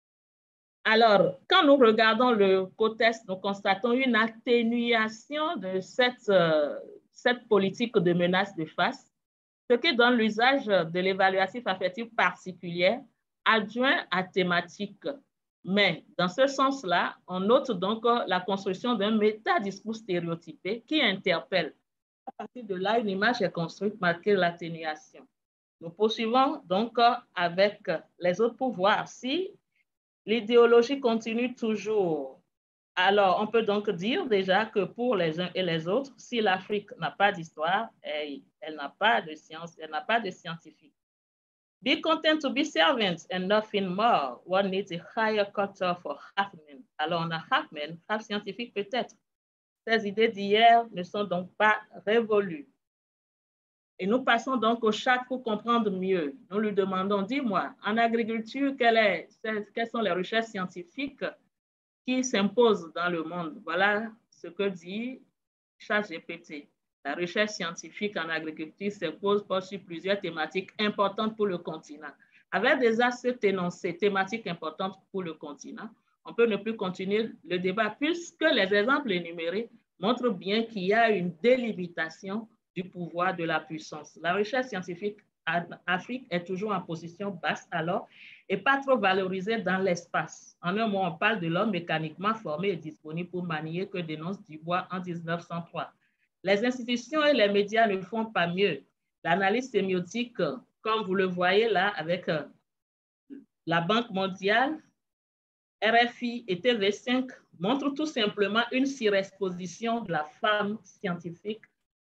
Alors, quand nous regardons le contexte, nous constatons une atténuation de cette, euh, cette politique de menace de face, ce qui donne l'usage de l'évaluatif affectif particulière adjoint à thématique. Mais dans ce sens-là, on note donc la construction d'un métadiscours stéréotypé qui interpelle. À partir de là, une image est construite marquée l'atténuation. Nous poursuivons donc avec les autres pouvoirs. Si l'idéologie continue toujours, alors on peut donc dire déjà que pour les uns et les autres, si l'Afrique n'a pas d'histoire, elle, elle n'a pas de science, elle n'a pas de scientifique. Be content to be servants and nothing more. One needs a higher culture for half men. Alors on a half men, half scientifique peut-être. Ces idées d'hier ne sont donc pas révolues. Et nous passons donc au chat pour comprendre mieux. Nous lui demandons, dis-moi, en agriculture, quelle est, quelles sont les recherches scientifiques qui s'imposent dans le monde? Voilà ce que dit ChatGPT. La recherche scientifique en agriculture s'impose sur plusieurs thématiques importantes pour le continent. Avec des axes énoncés, thématiques importantes pour le continent, on peut ne plus continuer le débat puisque les exemples énumérés montrent bien qu'il y a une délimitation du pouvoir de la puissance. La recherche scientifique en Afrique est toujours en position basse alors et pas trop valorisée dans l'espace. En un mot, on parle de l'homme mécaniquement formé et disponible pour manier que dénonce Dubois en mille neuf cent trois. Les institutions et les médias ne font pas mieux. L'analyse sémiotique, comme vous le voyez là avec la Banque mondiale, R F I et T V cinq, montrent tout simplement une surexposition de la femme scientifique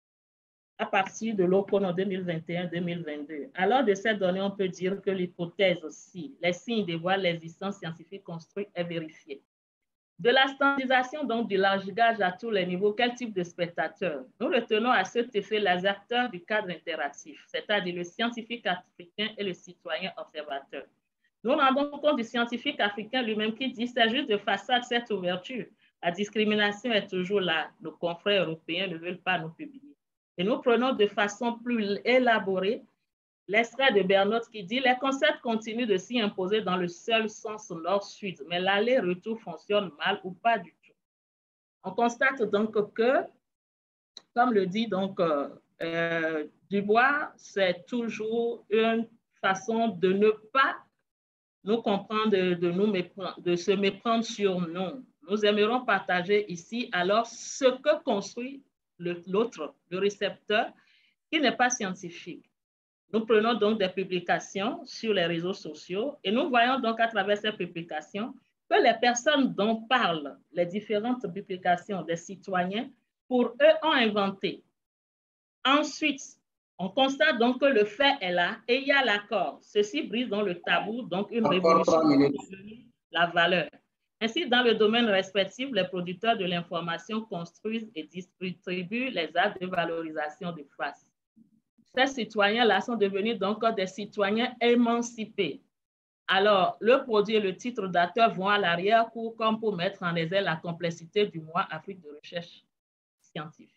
à partir de l'Ocon deux mille vingt et un deux mille vingt-deux. Alors, de ces données, on peut dire que l'hypothèse aussi, les signes dévoilent l'existence scientifique construite et vérifiée. De la standardisation, donc du largage à tous les niveaux, quel type de spectateurs? Nous retenons à cet effet les acteurs du cadre interactif, c'est-à-dire le scientifique africain et le citoyen observateur. Nous rendons compte du scientifique africain lui-même qui dit c'est juste de façade cette ouverture. La discrimination est toujours là. Nos confrères européens ne veulent pas nous publier. Et nous prenons de façon plus élaborée l'extrait de Bernotte qui dit « Les concepts continuent de s'y imposer dans le seul sens nord-sud, mais l'aller-retour fonctionne mal ou pas du tout. » On constate donc que, comme le dit donc, euh, euh, Dubois, c'est toujours une façon de ne pas nous comprendre, de, de, nous méprendre, de se méprendre sur nous. Nous aimerons partager ici alors ce que construit l'autre, le, le récepteur, qui n'est pas scientifique. Nous prenons donc des publications sur les réseaux sociaux et nous voyons donc à travers ces publications que les personnes dont parlent les différentes publications des citoyens, pour eux, ont inventé. Ensuite, on constate donc que le fait est là et il y a l'accord. Ceci brise donc le tabou, donc une révolution de la valeur. Ainsi, dans le domaine respectif, les producteurs de l'information construisent et distribuent les actes de valorisation des phrases. Ces citoyens-là sont devenus donc des citoyens émancipés. Alors, le produit et le titre d'auteur vont à l'arrière-cour comme pour mettre en exergue la complexité du mois Afrique de recherche scientifique.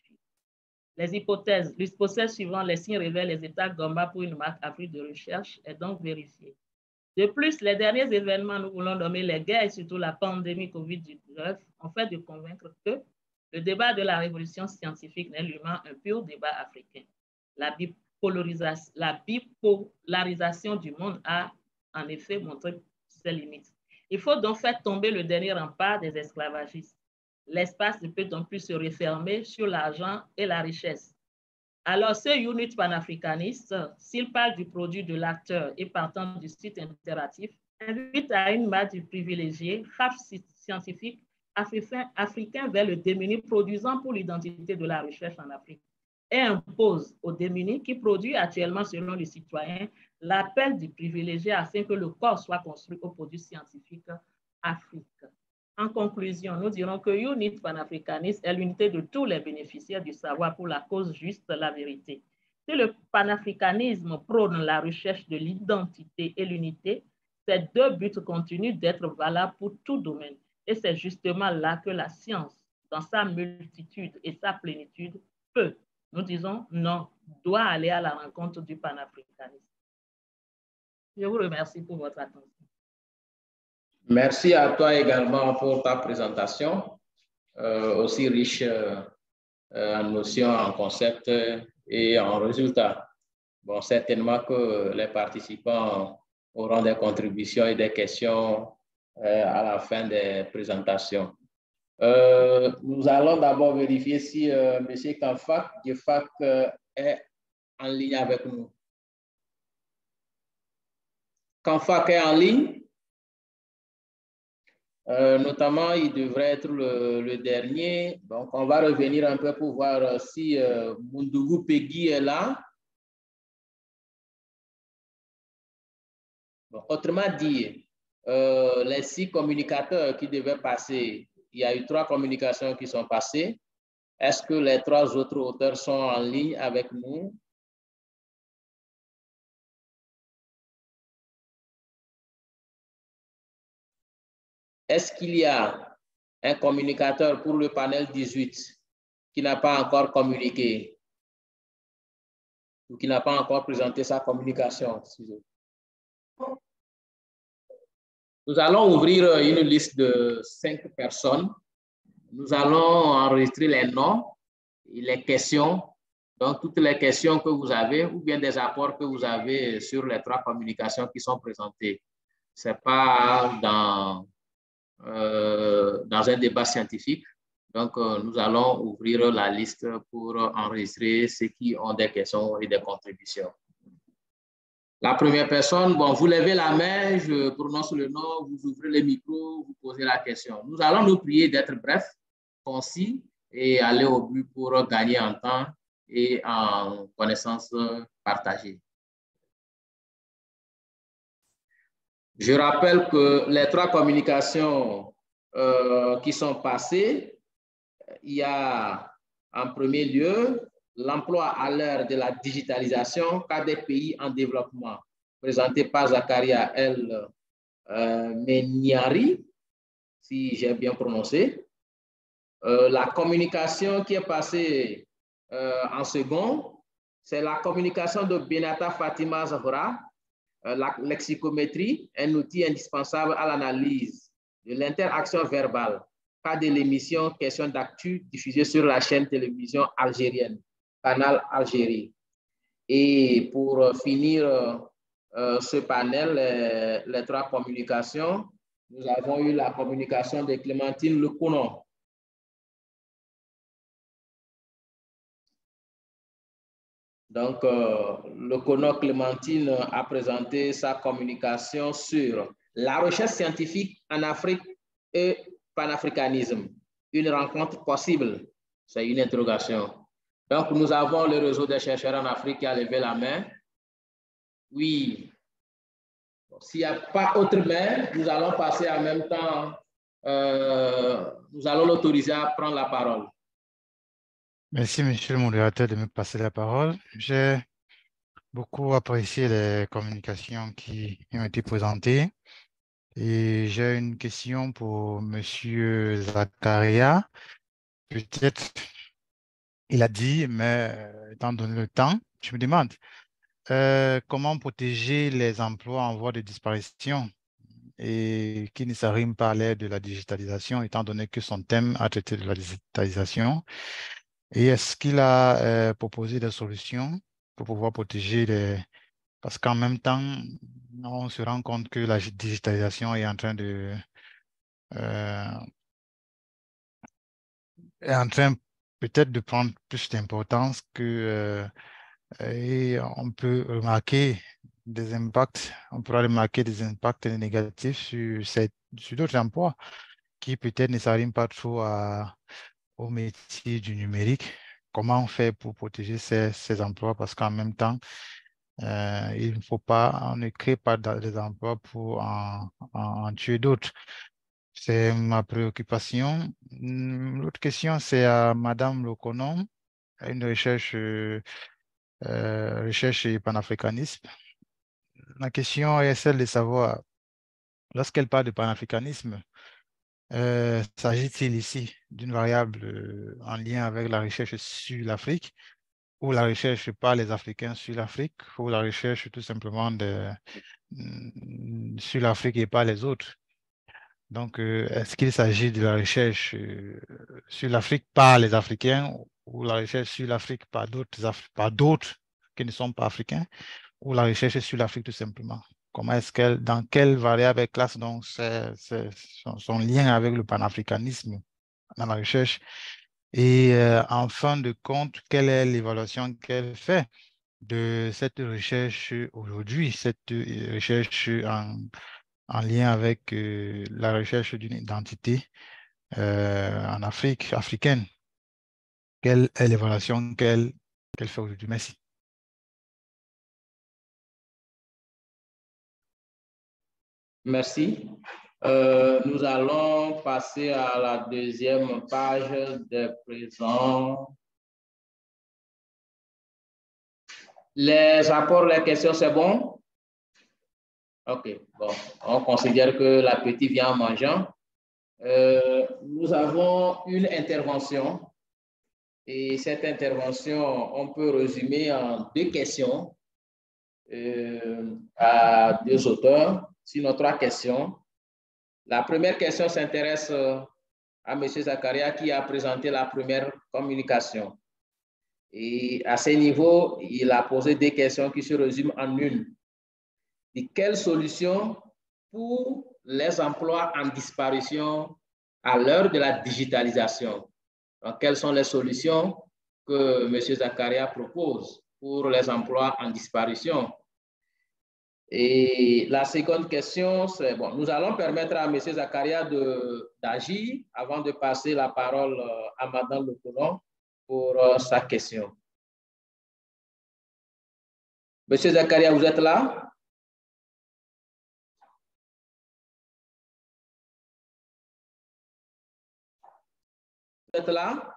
Les hypothèses, l'hypothèse suivante, les signes révèlent les états Gomba pour une marque Afrique de recherche est donc vérifiée. De plus, les derniers événements, nous voulons nommer les guerres et surtout la pandémie COVID dix-neuf, ont fait de convaincre que le débat de la révolution scientifique n'est lui-même un pur débat africain. La polarisation, la bipolarisation du monde a en effet montré ses limites. Il faut donc faire tomber le dernier rempart des esclavagistes. L'espace ne peut donc plus se refermer sur l'argent et la richesse. Alors, ce unit panafricaniste, s'il parle du produit de l'acteur et partant du site interactif, invite à une masse privilégiée, raf scientifique africain, africain vers le démuni produisant pour l'identité de la recherche en Afrique et impose au démuni qui produit actuellement selon les citoyens l'appel du privilégié afin que le corps soit construit au produit scientifique africain. En conclusion, nous dirons que Unit panafricaniste est l'unité de tous les bénéficiaires du savoir pour la cause juste, la vérité. Si le panafricanisme prône la recherche de l'identité et l'unité, ces deux buts continuent d'être valables pour tout domaine. Et c'est justement là que la science, dans sa multitude et sa plénitude, peut, nous disons non, doit aller à la rencontre du panafricanisme. Je vous remercie pour votre attention. Merci à toi également pour ta présentation, euh, aussi riche euh, en notions, en concepts et en résultats. Bon, certainement que les participants auront des contributions et des questions euh, à la fin des présentations. Euh, nous allons d'abord vérifier si euh, M. Kanfak, Jefak, euh, est en ligne avec nous. Kanfak est en ligne. Euh, notamment, il devrait être le, le dernier. Donc, on va revenir un peu pour voir euh, si euh, Mundugu Peggy est là. Bon, autrement dit, euh, les six communicateurs qui devaient passer, il y a eu trois communications qui sont passées. Est-ce que les trois autres auteurs sont en ligne avec nous? Est-ce qu'il y a un communicateur pour le panel dix-huit qui n'a pas encore communiqué ou qui n'a pas encore présenté sa communication? Nous allons ouvrir une liste de cinq personnes. Nous allons enregistrer les noms et les questions. Donc, toutes les questions que vous avez ou bien des apports que vous avez sur les trois communications qui sont présentées. Ce n'est pas dans... Euh, dans un débat scientifique. Donc, euh, nous allons ouvrir la liste pour enregistrer ceux qui ont des questions et des contributions. La première personne, bon, vous levez la main, je prononce le nom, vous ouvrez le micro, vous posez la question. Nous allons nous prier d'être brefs, concis et aller au but pour gagner en temps et en connaissances partagées. Je rappelle que les trois communications euh, qui sont passées, il y a en premier lieu l'emploi à l'heure de la digitalisation cas des pays en développement, présenté par Zakaria El euh, Meniari, si j'ai bien prononcé. Euh, la communication qui est passée euh, en second, c'est la communication de Benata Fatima Zahra, la lexicométrie, un outil indispensable à l'analyse de l'interaction verbale, cas de l'émission Question d'actu diffusée sur la chaîne télévision algérienne, Canal Algérie. Et pour finir euh, ce panel, les, les trois communications, nous avons eu la communication de Clémentine Leconon. Donc, euh, le Cono Clémentine a présenté sa communication sur la recherche scientifique en Afrique et panafricanisme. Une rencontre possible, c'est une interrogation. Donc, nous avons le réseau des chercheurs en Afrique qui a levé la main. Oui. S'il n'y a pas autre main, nous allons passer en même temps, euh, nous allons l'autoriser à prendre la parole. Merci, monsieur le modérateur, de me passer la parole. J'ai beaucoup apprécié les communications qui ont été présentées. Et j'ai une question pour monsieur Zakaria. Peut-être, il a dit, mais étant donné le temps, je me demande euh, comment protéger les emplois en voie de disparition et qui ne s'arriment pas à l'ère de la digitalisation, étant donné que son thème a traité de la digitalisation. Et est-ce qu'il a euh, proposé des solutions pour pouvoir protéger les... Parce qu'en même temps, on se rend compte que la digitalisation est en train de... Euh, est en train peut-être de prendre plus d'importance que... Euh, et on peut remarquer des impacts, on pourra remarquer des impacts négatifs sur, cette, sur d'autres emplois qui peut-être ne s'arriment pas trop à, au métier du numérique. Comment on fait pour protéger ces, ces emplois? Parce qu'en même temps, euh, il ne faut pas, on ne crée pas des emplois pour en, en, en tuer d'autres. C'est ma préoccupation. L'autre question, c'est à Madame Loconom, une recherche, euh, recherche et panafricanisme. La question est celle de savoir, lorsqu'elle parle de panafricanisme, euh, s'agit-il ici d'une variable euh, en lien avec la recherche sur l'Afrique, ou la recherche par les Africains sur l'Afrique, ou la recherche tout simplement de, mm, sur l'Afrique et pas les autres? Donc, euh, est-ce qu'il s'agit de la recherche euh, sur l'Afrique par les Africains, ou la recherche sur l'Afrique par d'autres Af- par d'autres qui ne sont pas africains, ou la recherche sur l'Afrique tout simplement? Comment est-ce qu'elle, dans quelle variable elle classe donc c'est, c'est son, son lien avec le panafricanisme dans la recherche? Et euh, en fin de compte, quelle est l'évaluation qu'elle fait de cette recherche aujourd'hui, cette euh, recherche en, en lien avec euh, la recherche d'une identité euh, en Afrique, africaine? Quelle est l'évaluation qu'elle qu'elle fait aujourd'hui? Merci. Merci. Euh, nous allons passer à la deuxième page des présents. Les apports, les questions, c'est bon? OK, bon, on considère que l'appétit vient en mangeant. Euh, nous avons une intervention et cette intervention, on peut résumer en deux questions euh, à deux auteurs, sinon trois questions. La première question s'intéresse à M. Zakaria qui a présenté la première communication. Et à ce niveau, il a posé des questions qui se résument en une. Et quelles solutions pour les emplois en disparition à l'heure de la digitalisation? Donc, quelles sont les solutions que M. Zakaria propose pour les emplois en disparition? Et la seconde question, c'est, bon, nous allons permettre à M. Zakaria d'agir avant de passer la parole à Mme Loconom pour uh, sa question. M. Zakaria, vous êtes là? Vous êtes là?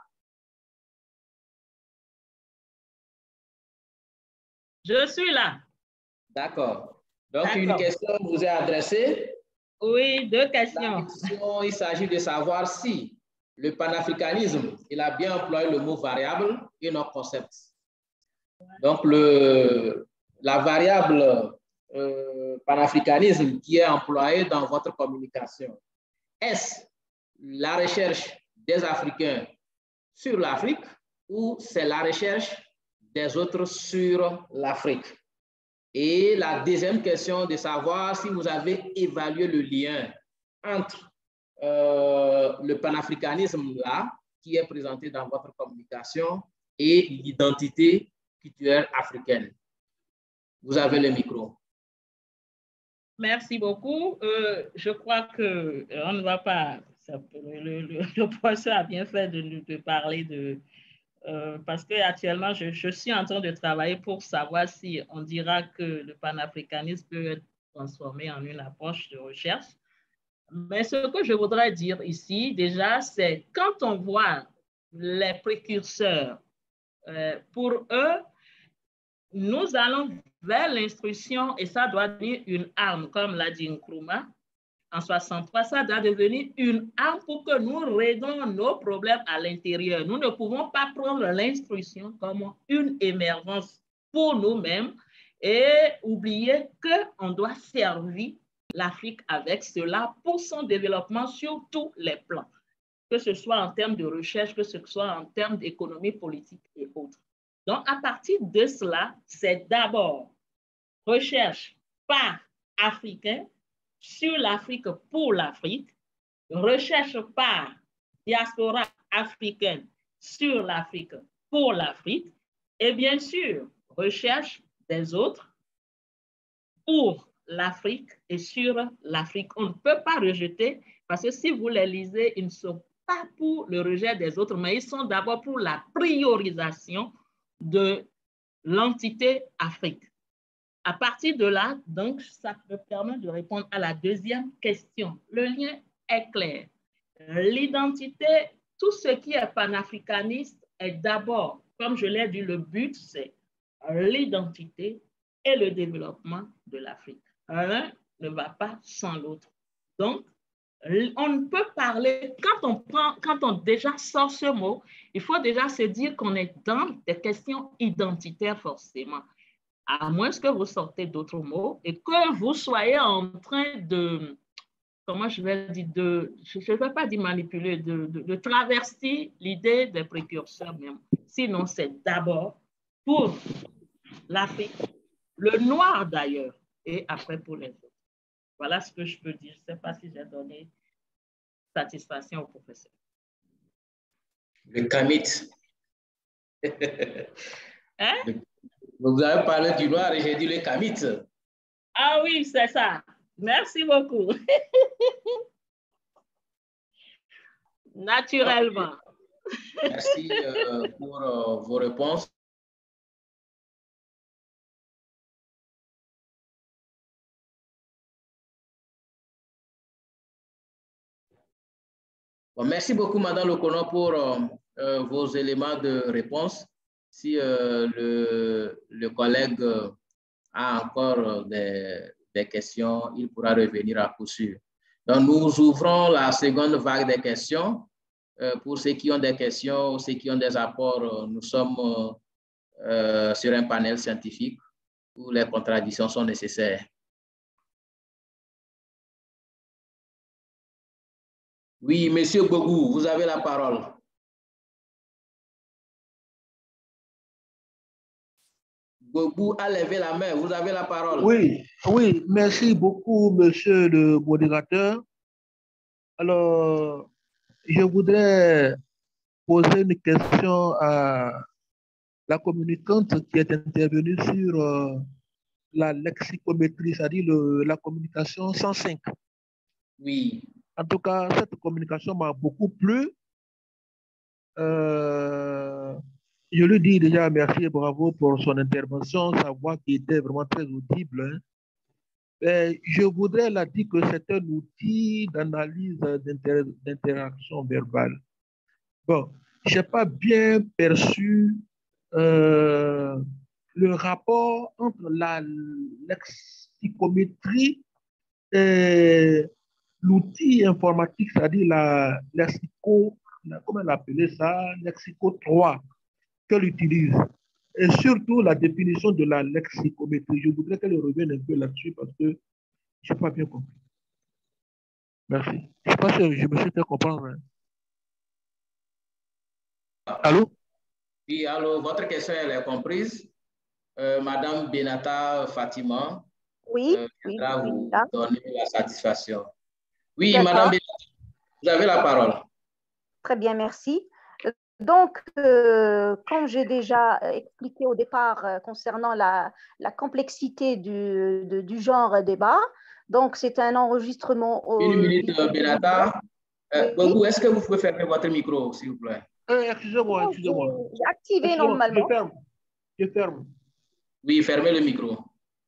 Je suis là. D'accord. Donc, une question vous est adressée. Oui, deux questions. La question, il s'agit de savoir si le panafricanisme, il a bien employé le mot variable et non concept. Donc, le, la variable euh, panafricanisme qui est employée dans votre communication, est-ce la recherche des Africains sur l'Afrique ou c'est la recherche des autres sur l'Afrique? Et la deuxième question de savoir si vous avez évalué le lien entre euh, le panafricanisme là, qui est présenté dans votre communication, et l'identité culturelle africaine. Vous avez le micro. Merci beaucoup. Euh, je crois qu'on euh, ne va pas... Ça, le, le, le professeur a bien fait de, de parler de... Euh, parce qu'actuellement, je, je suis en train de travailler pour savoir si on dira que le panafricanisme peut être transformé en une approche de recherche. Mais ce que je voudrais dire ici, déjà, c'est quand on voit les précurseurs, euh, pour eux, nous allons vers l'instruction et ça doit devenir une arme, comme l'a dit Nkrumah en soixante-trois, ça doit devenir une arme pour que nous réglons nos problèmes à l'intérieur. Nous ne pouvons pas prendre l'instruction comme une émergence pour nous-mêmes et oublier qu'on doit servir l'Afrique avec cela pour son développement sur tous les plans, que ce soit en termes de recherche, que ce soit en termes d'économie politique et autres. Donc, à partir de cela, c'est d'abord recherche par Africain sur l'Afrique pour l'Afrique, recherche par diaspora africaine sur l'Afrique pour l'Afrique, et bien sûr, recherche des autres pour l'Afrique et sur l'Afrique. On ne peut pas rejeter, parce que si vous les lisez, ils ne sont pas pour le rejet des autres, mais ils sont d'abord pour la priorisation de l'entité Afrique. À partir de là, donc, ça me permet de répondre à la deuxième question. Le lien est clair. L'identité, tout ce qui est panafricaniste est d'abord, comme je l'ai dit, le but, c'est l'identité et le développement de l'Afrique. L'un ne va pas sans l'autre. Donc, on ne peut parler, quand on, prend, quand on déjà sort ce mot, il faut déjà se dire qu'on est dans des questions identitaires forcément. À moins que vous sortez d'autres mots et que vous soyez en train de, comment je vais dire, de, je ne vais pas dire manipuler, de, de, de traverser l'idée des précurseurs même. Sinon, c'est d'abord pour l'Afrique, le noir d'ailleurs, et après pour les autres. Voilà ce que je peux dire. Je ne sais pas si j'ai donné satisfaction au professeur. Le Kamit. Hein? Vous avez parlé du noir et j'ai dit le Kamit. Ah oui, c'est ça. Merci beaucoup. Naturellement. Merci euh, pour euh, vos réponses. Bon, merci beaucoup, Madame Lokono, pour euh, euh, vos éléments de réponse. Si euh, le, le collègue a encore des, des questions, il pourra revenir à coup sûr. Donc, nous ouvrons la seconde vague des questions. Euh, pour ceux qui ont des questions, ceux qui ont des apports, nous sommes euh, sur un panel scientifique où les contradictions sont nécessaires. Oui, Monsieur Gbogou, vous avez la parole. Gbogou a levé la main, vous avez la parole. Oui, oui, merci beaucoup, monsieur le modérateur. Alors, je voudrais poser une question à la communicante qui est intervenue sur euh, la lexicométrie, c'est-à-dire la communication cent cinq. Oui. En tout cas, cette communication m'a beaucoup plu. Euh, je lui dis déjà merci et bravo pour son intervention, sa voix qui était vraiment très audible. Hein. Et je voudrais la dire que c'est un outil d'analyse d'interaction verbale. Bon, je n'ai pas bien perçu euh, le rapport entre la lexicométrie et l'outil informatique, c'est-à-dire la lexico, comment elle appelait ça, lexico trois, qu'elle utilise. Et surtout la définition de la lexicométrie. Je voudrais qu'elle revienne un peu là-dessus parce que je n'ai pas bien compris. Merci. Je ne sais pas si je me suis fait comprendre. Hein. Allô? Oui, allô, votre question elle est comprise. Euh, Madame Benata Fatima oui, euh, oui, viendra oui, vous là. donner la satisfaction. Oui, Madame Benata, vous avez la parole. Très bien, merci. Donc, euh, comme j'ai déjà expliqué au départ euh, concernant la, la complexité du, de, du genre débat, donc c'est un enregistrement. Au, Une minute, Benata. Euh, oui. Boubou, est-ce que vous pouvez fermer votre micro, s'il vous plaît? Euh, excusez-moi, excusez-moi. J'ai activé excusez normalement. Je ferme. Je ferme. Oui, fermez le micro.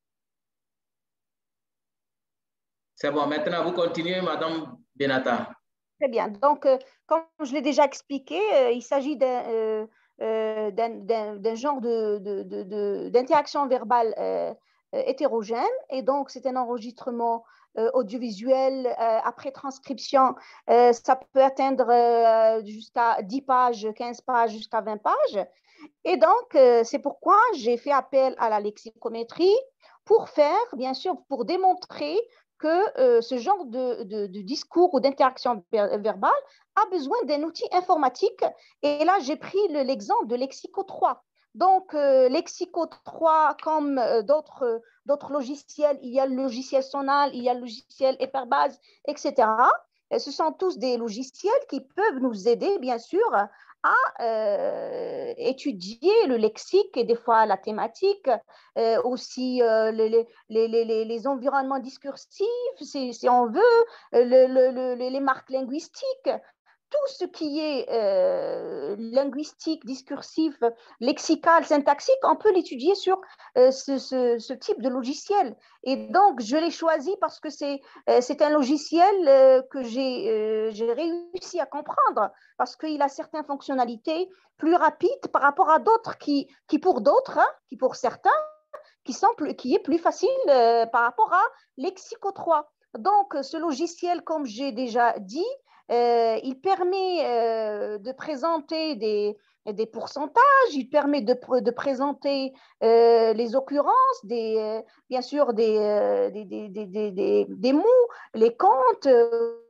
C'est bon, maintenant vous continuez, Madame Benata. Très bien. Donc, euh, comme je l'ai déjà expliqué, euh, il s'agit d'un euh, euh, d'un genre d'interaction de, de, de, verbale euh, euh, hétérogène. Et donc, c'est un enregistrement euh, audiovisuel euh, après transcription. Euh, ça peut atteindre euh, jusqu'à dix pages, quinze pages, jusqu'à vingt pages. Et donc, euh, c'est pourquoi j'ai fait appel à la lexicométrie pour faire, bien sûr, pour démontrer que euh, ce genre de, de, de discours ou d'interaction verbale a besoin d'un outil informatique. Et là, j'ai pris l'exemple de Lexico trois. Donc, euh, Lexico trois, comme euh, d'autres d'autres logiciels, il y a le logiciel Sonal, il y a le logiciel Hyperbase, et cetera. Et ce sont tous des logiciels qui peuvent nous aider, bien sûr, à euh, étudier le lexique et des fois la thématique, euh, aussi euh, les, les, les, les environnements discursifs, si, si on veut, le, le, le, les marques linguistiques. Tout ce qui est euh, linguistique, discursif, lexical, syntaxique, on peut l'étudier sur euh, ce, ce, ce type de logiciel. Et donc, je l'ai choisi parce que c'est euh, un logiciel euh, que j'ai euh, réussi à comprendre, parce qu'il a certaines fonctionnalités plus rapides par rapport à d'autres qui, qui, pour d'autres, hein, qui pour certains, qui, sont plus, qui est plus facile euh, par rapport à Lexico trois. Donc, ce logiciel, comme j'ai déjà dit, Euh, il permet euh, de présenter des, des pourcentages, il permet de, de présenter euh, les occurrences, des, euh, bien sûr des, euh, des, des, des, des, des mots, les comptes, euh,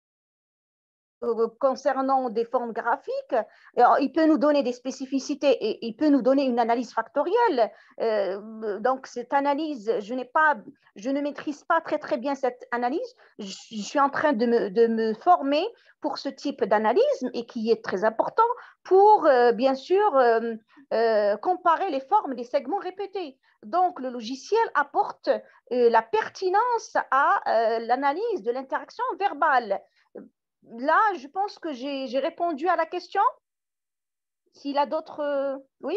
concernant des formes graphiques. Alors, il peut nous donner des spécificités et il peut nous donner une analyse factorielle. Euh, donc, cette analyse, je, n'ai pas, je ne maîtrise pas très, très bien cette analyse. Je, je suis en train de me, de me former pour ce type d'analyse et qui est très important pour, euh, bien sûr, euh, euh, comparer les formes des segments répétés. Donc, le logiciel apporte euh, la pertinence à euh, l'analyse de l'interaction verbale. Là, je pense que j'ai répondu à la question. S'il a d'autres... Euh... Oui?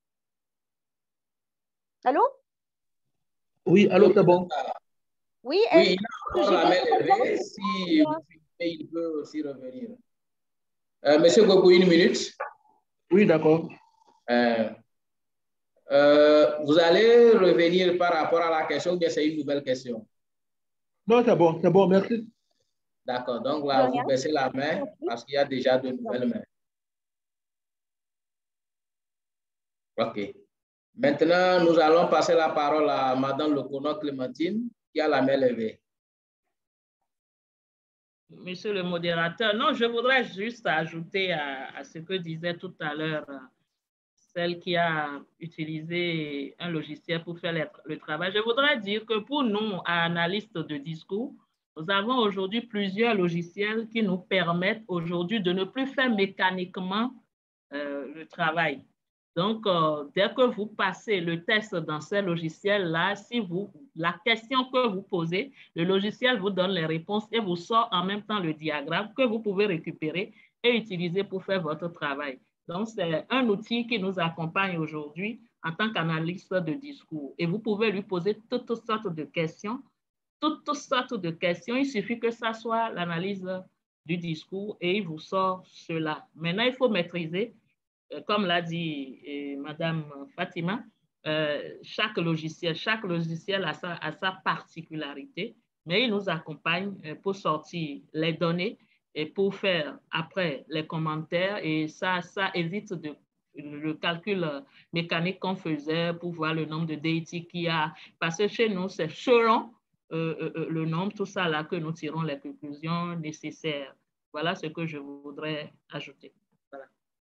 Allô? Oui, allô, c'est bon. Oui, oui, il a encore la main levée. Si vous filmez, il peut aussi revenir. Euh, Monsieur Gogo, une minute. Oui, d'accord. Euh, euh, vous allez revenir par rapport à la question ou bien c'est une nouvelle question? Non, c'est bon, c'est bon, merci. D'accord, donc là, vous baissez la main parce qu'il y a déjà de nouvelles mains. OK. Maintenant, nous allons passer la parole à Madame Lecono Clémentine qui a la main levée. Monsieur le modérateur, non, je voudrais juste ajouter à, à ce que disait tout à l'heure celle qui a utilisé un logiciel pour faire le, le travail. Je voudrais dire que pour nous, analystes de discours, nous avons aujourd'hui plusieurs logiciels qui nous permettent aujourd'hui de ne plus faire mécaniquement euh, le travail. Donc, euh, dès que vous passez le test dans ces logiciels-là, si vous, la question que vous posez, le logiciel vous donne les réponses et vous sort en même temps le diagramme que vous pouvez récupérer et utiliser pour faire votre travail. Donc, c'est un outil qui nous accompagne aujourd'hui en tant qu'analyste de discours. Et vous pouvez lui poser toutes sortes de questions, toutes sortes de questions. Il suffit que ça soit l'analyse du discours et il vous sort cela. Maintenant, il faut maîtriser, comme l'a dit eh, Madame Fatima, euh, chaque logiciel, chaque logiciel a sa, a sa particularité, mais il nous accompagne pour sortir les données et pour faire après les commentaires, et ça, ça évite de, le calcul mécanique qu'on faisait pour voir le nombre de déités qu'il y a, parce que chez nous, c'est selon euh, euh, le nombre, tout ça là, que nous tirons les conclusions nécessaires. Voilà ce que je voudrais ajouter. Voilà.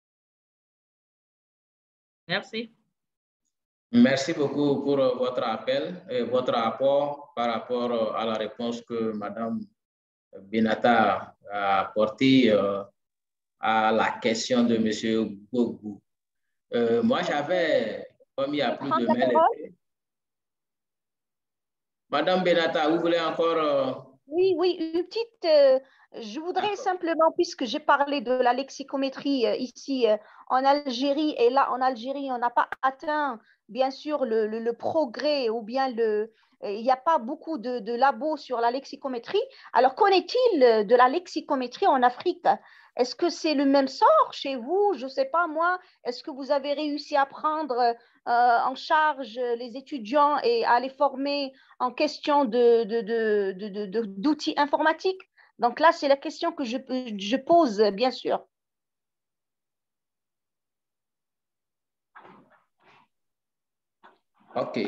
Merci. Merci beaucoup pour votre appel et votre rapport par rapport à la réponse que Madame Benata a apportée euh, à la question de Monsieur Gogo. Euh, moi, j'avais, comme il y a plus de mains. Madame Benata, vous voulez encore... Euh... Oui, oui, une petite... Euh, je voudrais simplement, puisque j'ai parlé de la lexicométrie euh, ici euh, en Algérie, et là, en Algérie, on n'a pas atteint, bien sûr, le, le, le progrès ou bien le... Il n'y a pas beaucoup de, de labos sur la lexicométrie. Alors, qu'en est-il de la lexicométrie en Afrique? Est-ce que c'est le même sort chez vous? Je ne sais pas, moi. Est-ce que vous avez réussi à prendre euh, en charge les étudiants et à les former en question de, de, de, de, de, d'outils informatiques? Donc là, c'est la question que je, je pose, bien sûr. OK.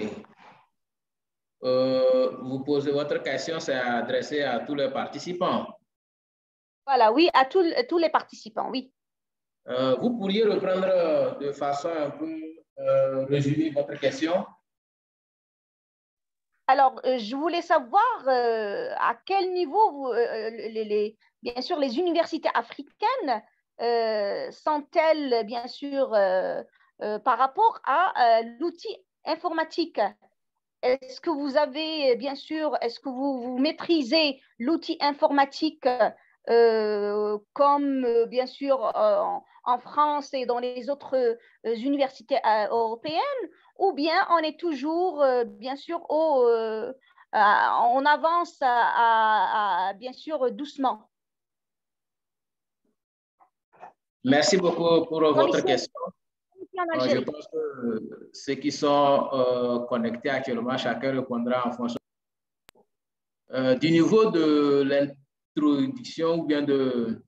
Euh, vous posez votre question, c'est adressé à tous les participants. Voilà, oui, à tous, tous les participants, oui. Euh, vous pourriez reprendre de façon un peu euh, résumer votre question? Alors, euh, je voulais savoir euh, à quel niveau, vous, euh, les, les, bien sûr, les universités africaines euh, sont-elles, bien sûr, euh, euh, par rapport à euh, l'outil informatique? Est-ce que vous avez, bien sûr, est-ce que vous, vous maîtrisez l'outil informatique euh, comme, euh, bien sûr, euh, en, en France et dans les autres euh, universités euh, européennes, ou bien on est toujours, euh, bien sûr, au, euh, à, on avance, à, à, à, bien sûr, doucement? Merci beaucoup pour Comme votre ici, question. ici en Euh, je Algérie. pense que ceux qui sont euh, connectés actuellement, chacun répondra en fonction euh, du niveau de l'introduction ou bien de,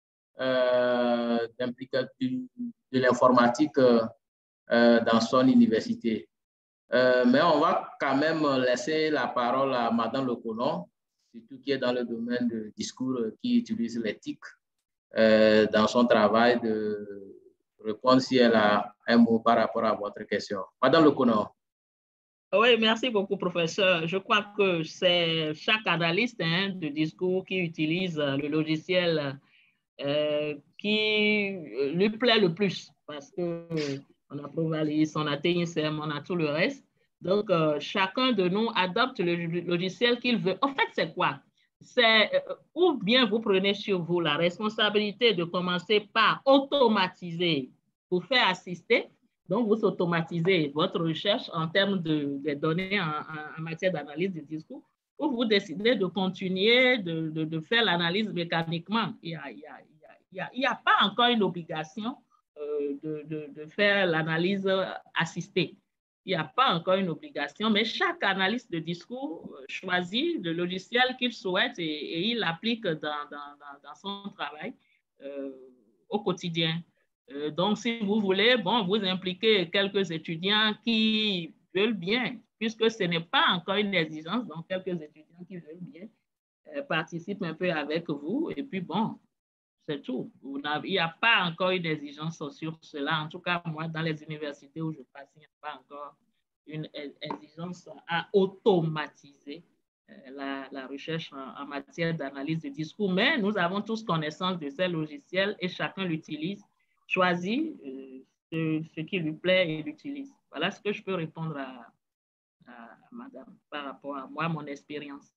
euh, de, de l'informatique euh, dans son université. Euh, mais on va quand même laisser la parole à Madame Leconon, surtout qui est dans le domaine du discours, qui utilise l'éthique euh, dans son travail, de répondre si elle a un mot par rapport à votre question. Madame Leconon. Oui, merci beaucoup, professeur. Je crois que c'est chaque analyste hein, de discours qui utilise le logiciel euh, qui lui plaît le plus parce qu'on a Provalis, on a T I C M, on a tout le reste. Donc, euh, chacun de nous adopte le logiciel qu'il veut. En fait, c'est quoi? C'est euh, ou bien vous prenez sur vous la responsabilité de commencer par automatiser pour faire assister. Donc, vous automatisez votre recherche en termes de, de données en, en, en matière d'analyse du discours, ou vous décidez de continuer de, de, de faire l'analyse mécaniquement. Il n'y a, il y a, il y a, il y a pas encore une obligation euh, de, de, de faire l'analyse assistée. Il n'y a pas encore une obligation, mais chaque analyste de discours choisit le logiciel qu'il souhaite et, et il l'applique dans, dans, dans, dans son travail euh, au quotidien. Euh, donc, si vous voulez, bon, vous impliquez quelques étudiants qui veulent bien, puisque ce n'est pas encore une exigence, donc quelques étudiants qui veulent bien euh, participent un peu avec vous, et puis bon, c'est tout. Vous il n'y a pas encore une exigence sur cela. En tout cas, moi, dans les universités où je passe, il n'y a pas encore une exigence à automatiser euh, la, la recherche en, en matière d'analyse de discours, mais nous avons tous connaissance de ces logiciels et chacun l'utilise, choisit euh, ce, ce qui lui plaît et l'utilise. Voilà ce que je peux répondre à, à, à madame par rapport à moi, mon expérience.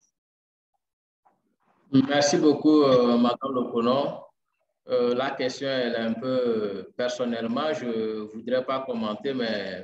Merci beaucoup, euh, madame Leconon. Euh, la question elle est un peu personnellement, je ne voudrais pas commenter, mais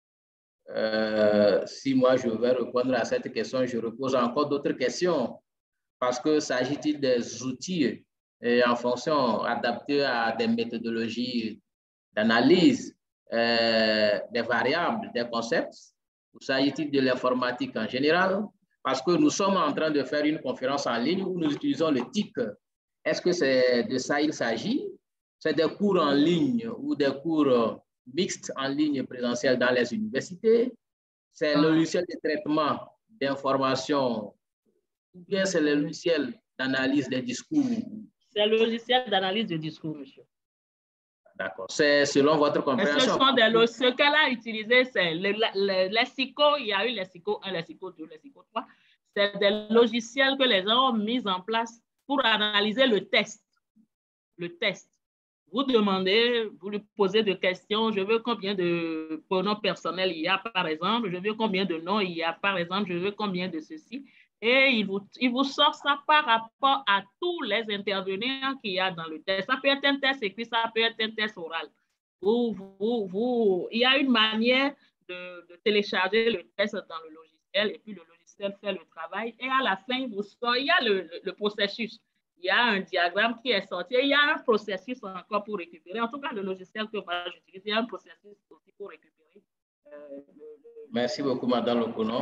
euh, si moi je vais répondre à cette question, je repose encore d'autres questions. Parce que s'agit-il des outils et en fonction adaptés à des méthodologies d'analyse, euh, des variables, des concepts, ou s'agit-il de l'informatique en général? Parce que nous sommes en train de faire une conférence en ligne où nous utilisons le T I C. Est-ce que c'est de ça il s'agit? C'est des cours en ligne ou des cours mixtes en ligne présentiels dans les universités? C'est le logiciel de traitement d'informations ou bien c'est le logiciel d'analyse des discours? C'est le logiciel d'analyse des discours, monsieur. D'accord. C'est selon votre compréhension. Ce sont des, ce qu'elle a utilisé, c'est le, le, le lexico, il y a eu lexico un, lexico deux, lexico trois. C'est des logiciels que les gens ont mis en place pour analyser le test. Le test. Vous demandez, vous lui posez des questions, je veux combien de pronoms personnels il y a, par exemple, je veux combien de noms il y a, par exemple, je veux combien de ceci. Et il vous, il vous sort ça par rapport à tous les intervenants qu'il y a dans le test. Ça peut être un test écrit, ça peut être un test oral. Vous, vous, vous, il y a une manière de, de télécharger le test dans le logiciel et puis le logiciel fait le travail. Et à la fin, vous sort, il y a le, le, le processus. Il y a un diagramme qui est sorti. Il y a un processus encore pour récupérer. En tout cas, le logiciel que moi j'utilise, il y a un processus aussi pour récupérer. Euh, le, le... Merci beaucoup, madame Leconon.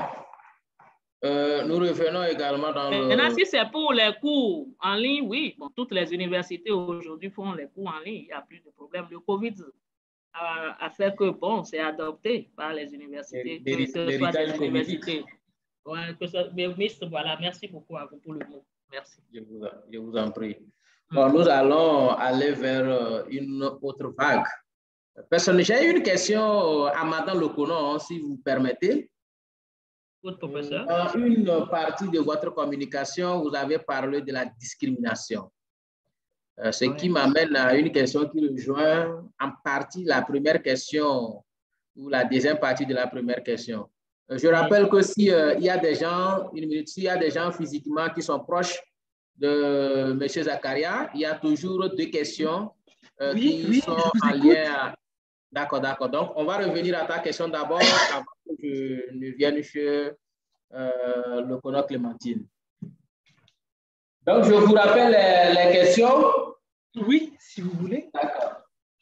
Euh, nous revenons également dans Maintenant, le... Maintenant, si c'est pour les cours en ligne, oui. Bon, toutes les universités aujourd'hui font les cours en ligne. Il n'y a plus de problème. Le Covid a, a fait que, bon, c'est adopté par les universités, que ce soit des universités. Ouais, que ce, mais, mais, voilà, merci beaucoup à vous pour le mot. Merci. Je vous, je vous en prie. Bon, nous allons aller vers une autre vague Personne, j'ai une question à Madame Lokono, si vous permettez. Oui, professeur. Dans une partie de votre communication, vous avez parlé de la discrimination. Euh, ce oui. qui m'amène à une question qui rejoint en partie la première question ou la deuxième partie de la première question. Euh, je oui. rappelle que s'il euh, y a des gens, une minute, s'il y a des gens physiquement qui sont proches de M. Zakaria, il y a toujours deux questions euh, oui, qui oui, sont en lien. À... D'accord, d'accord. Donc, on va revenir à ta question d'abord avant que je ne vienne chez euh, le Lokono Clémentine. Donc, je vous rappelle les, les questions. Oui, si vous voulez. D'accord.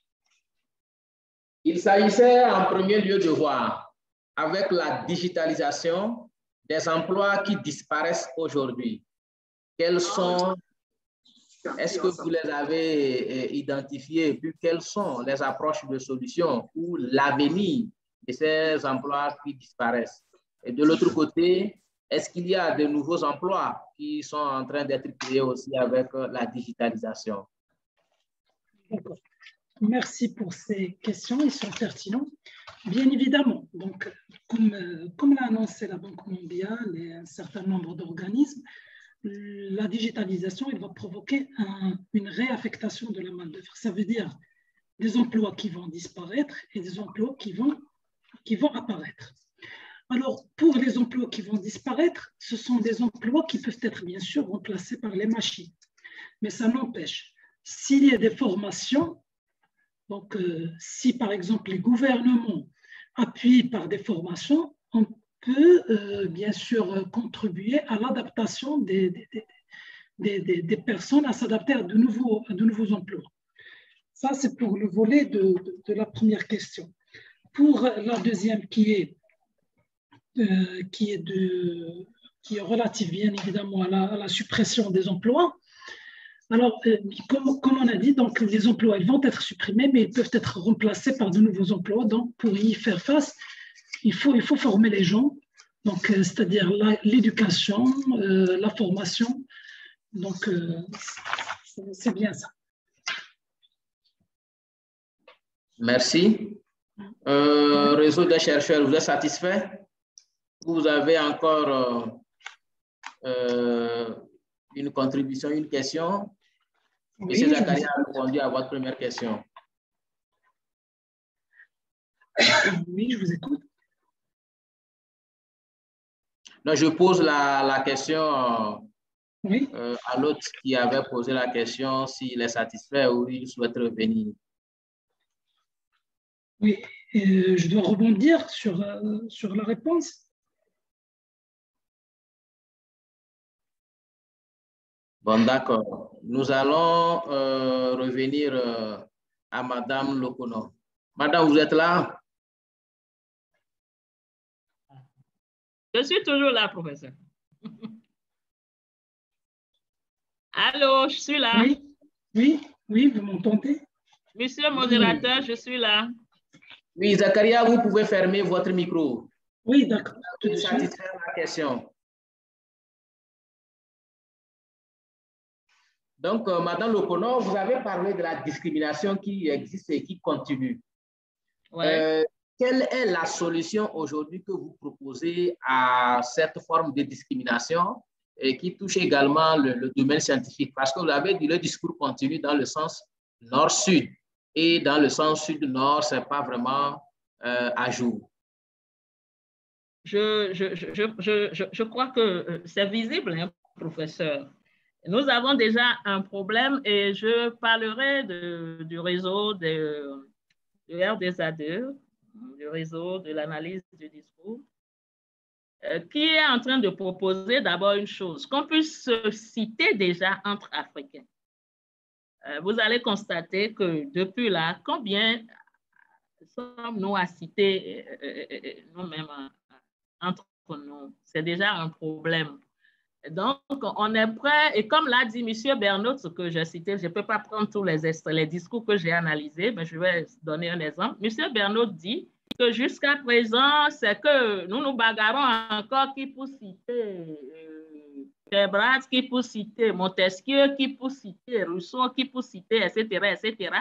Il s'agissait en premier lieu de voir, avec la digitalisation, des emplois qui disparaissent aujourd'hui. Quels sont, est-ce que vous les avez identifiés, et puis quelles sont les approches de solutions ou l'avenir de ces emplois qui disparaissent? Et de l'autre côté, est-ce qu'il y a de nouveaux emplois qui sont en train d'être créés aussi avec la digitalisation? D'accord. Merci pour ces questions, ils sont pertinents. Bien évidemment, donc, comme, comme l'a annoncé la Banque mondiale et un certain nombre d'organismes, la digitalisation elle va provoquer un, une réaffectation de la main-d'œuvre. Ça veut dire des emplois qui vont disparaître et des emplois qui vont, qui vont apparaître. Alors, pour les emplois qui vont disparaître, ce sont des emplois qui peuvent être bien sûr remplacés par les machines. Mais ça n'empêche, s'il y a des formations, donc euh, si par exemple les gouvernements appuient par des formations, on peut euh, bien sûr contribuer à l'adaptation des, des, des, des, des personnes à s'adapter à de nouveaux, à de nouveaux emplois. Ça, c'est pour le volet de, de, de la première question. Pour la deuxième qui est Euh, qui, est de, qui est relative bien évidemment à la, à la suppression des emplois. Alors, euh, comme, comme on a dit, donc, les emplois ils vont être supprimés, mais ils peuvent être remplacés par de nouveaux emplois. Donc, pour y faire face, il faut, il faut former les gens, donc, euh, c'est-à-dire l'éducation, euh, la formation. Donc, euh, c'est bien ça. Merci. Euh, réseau des chercheurs, vous êtes satisfait? Vous avez encore euh, euh, une contribution, une question? Oui, Monsieur Zakaria a répondu à votre première question. Oui, je vous écoute. Non, je pose la, la question oui. euh, à l'autre qui avait posé la question s'il est satisfait ou il souhaite revenir. Oui, et je dois rebondir sur, euh, sur la réponse. Bon, d'accord. Nous allons euh, revenir euh, à Madame Lokono. Madame, vous êtes là? Je suis toujours là, professeur. Allô, je suis là. Oui, oui, oui, vous m'entendez? Monsieur le modérateur, oui. Je suis là. Oui, Zakaria, vous pouvez fermer votre micro. Oui, d'accord. Tout de suite. Satisfaire la question. Donc, euh, Madame Lokono, vous avez parlé de la discrimination qui existe et qui continue. Ouais. Euh, quelle est la solution aujourd'hui que vous proposez à cette forme de discrimination et qui touche également le, le domaine scientifique? Parce que vous avez dit le discours continue dans le sens nord-sud et dans le sens sud-nord, ce n'est pas vraiment euh, à jour. Je, je, je, je, je, je crois que c'est visible, hein, professeur. Nous avons déjà un problème et je parlerai de, du réseau de, de R deux A deux, du réseau de l'analyse du discours, euh, qui est en train de proposer d'abord une chose, qu'on puisse se citer déjà entre Africains. Euh, vous allez constater que depuis là, combien sommes-nous à citer euh, euh, nous-mêmes entre nous? C'est déjà un problème. Donc, on est prêt, et comme l'a dit M. Bernot, ce que j'ai cité, je ne peux pas prendre tous les, les discours que j'ai analysés, mais je vais donner un exemple. M. Bernot dit que jusqu'à présent, c'est que nous nous bagarrons encore qui pour citer Febras, qui pour citer Montesquieu, qui pour citer Rousseau, qui pour citer, et cetera, et cetera.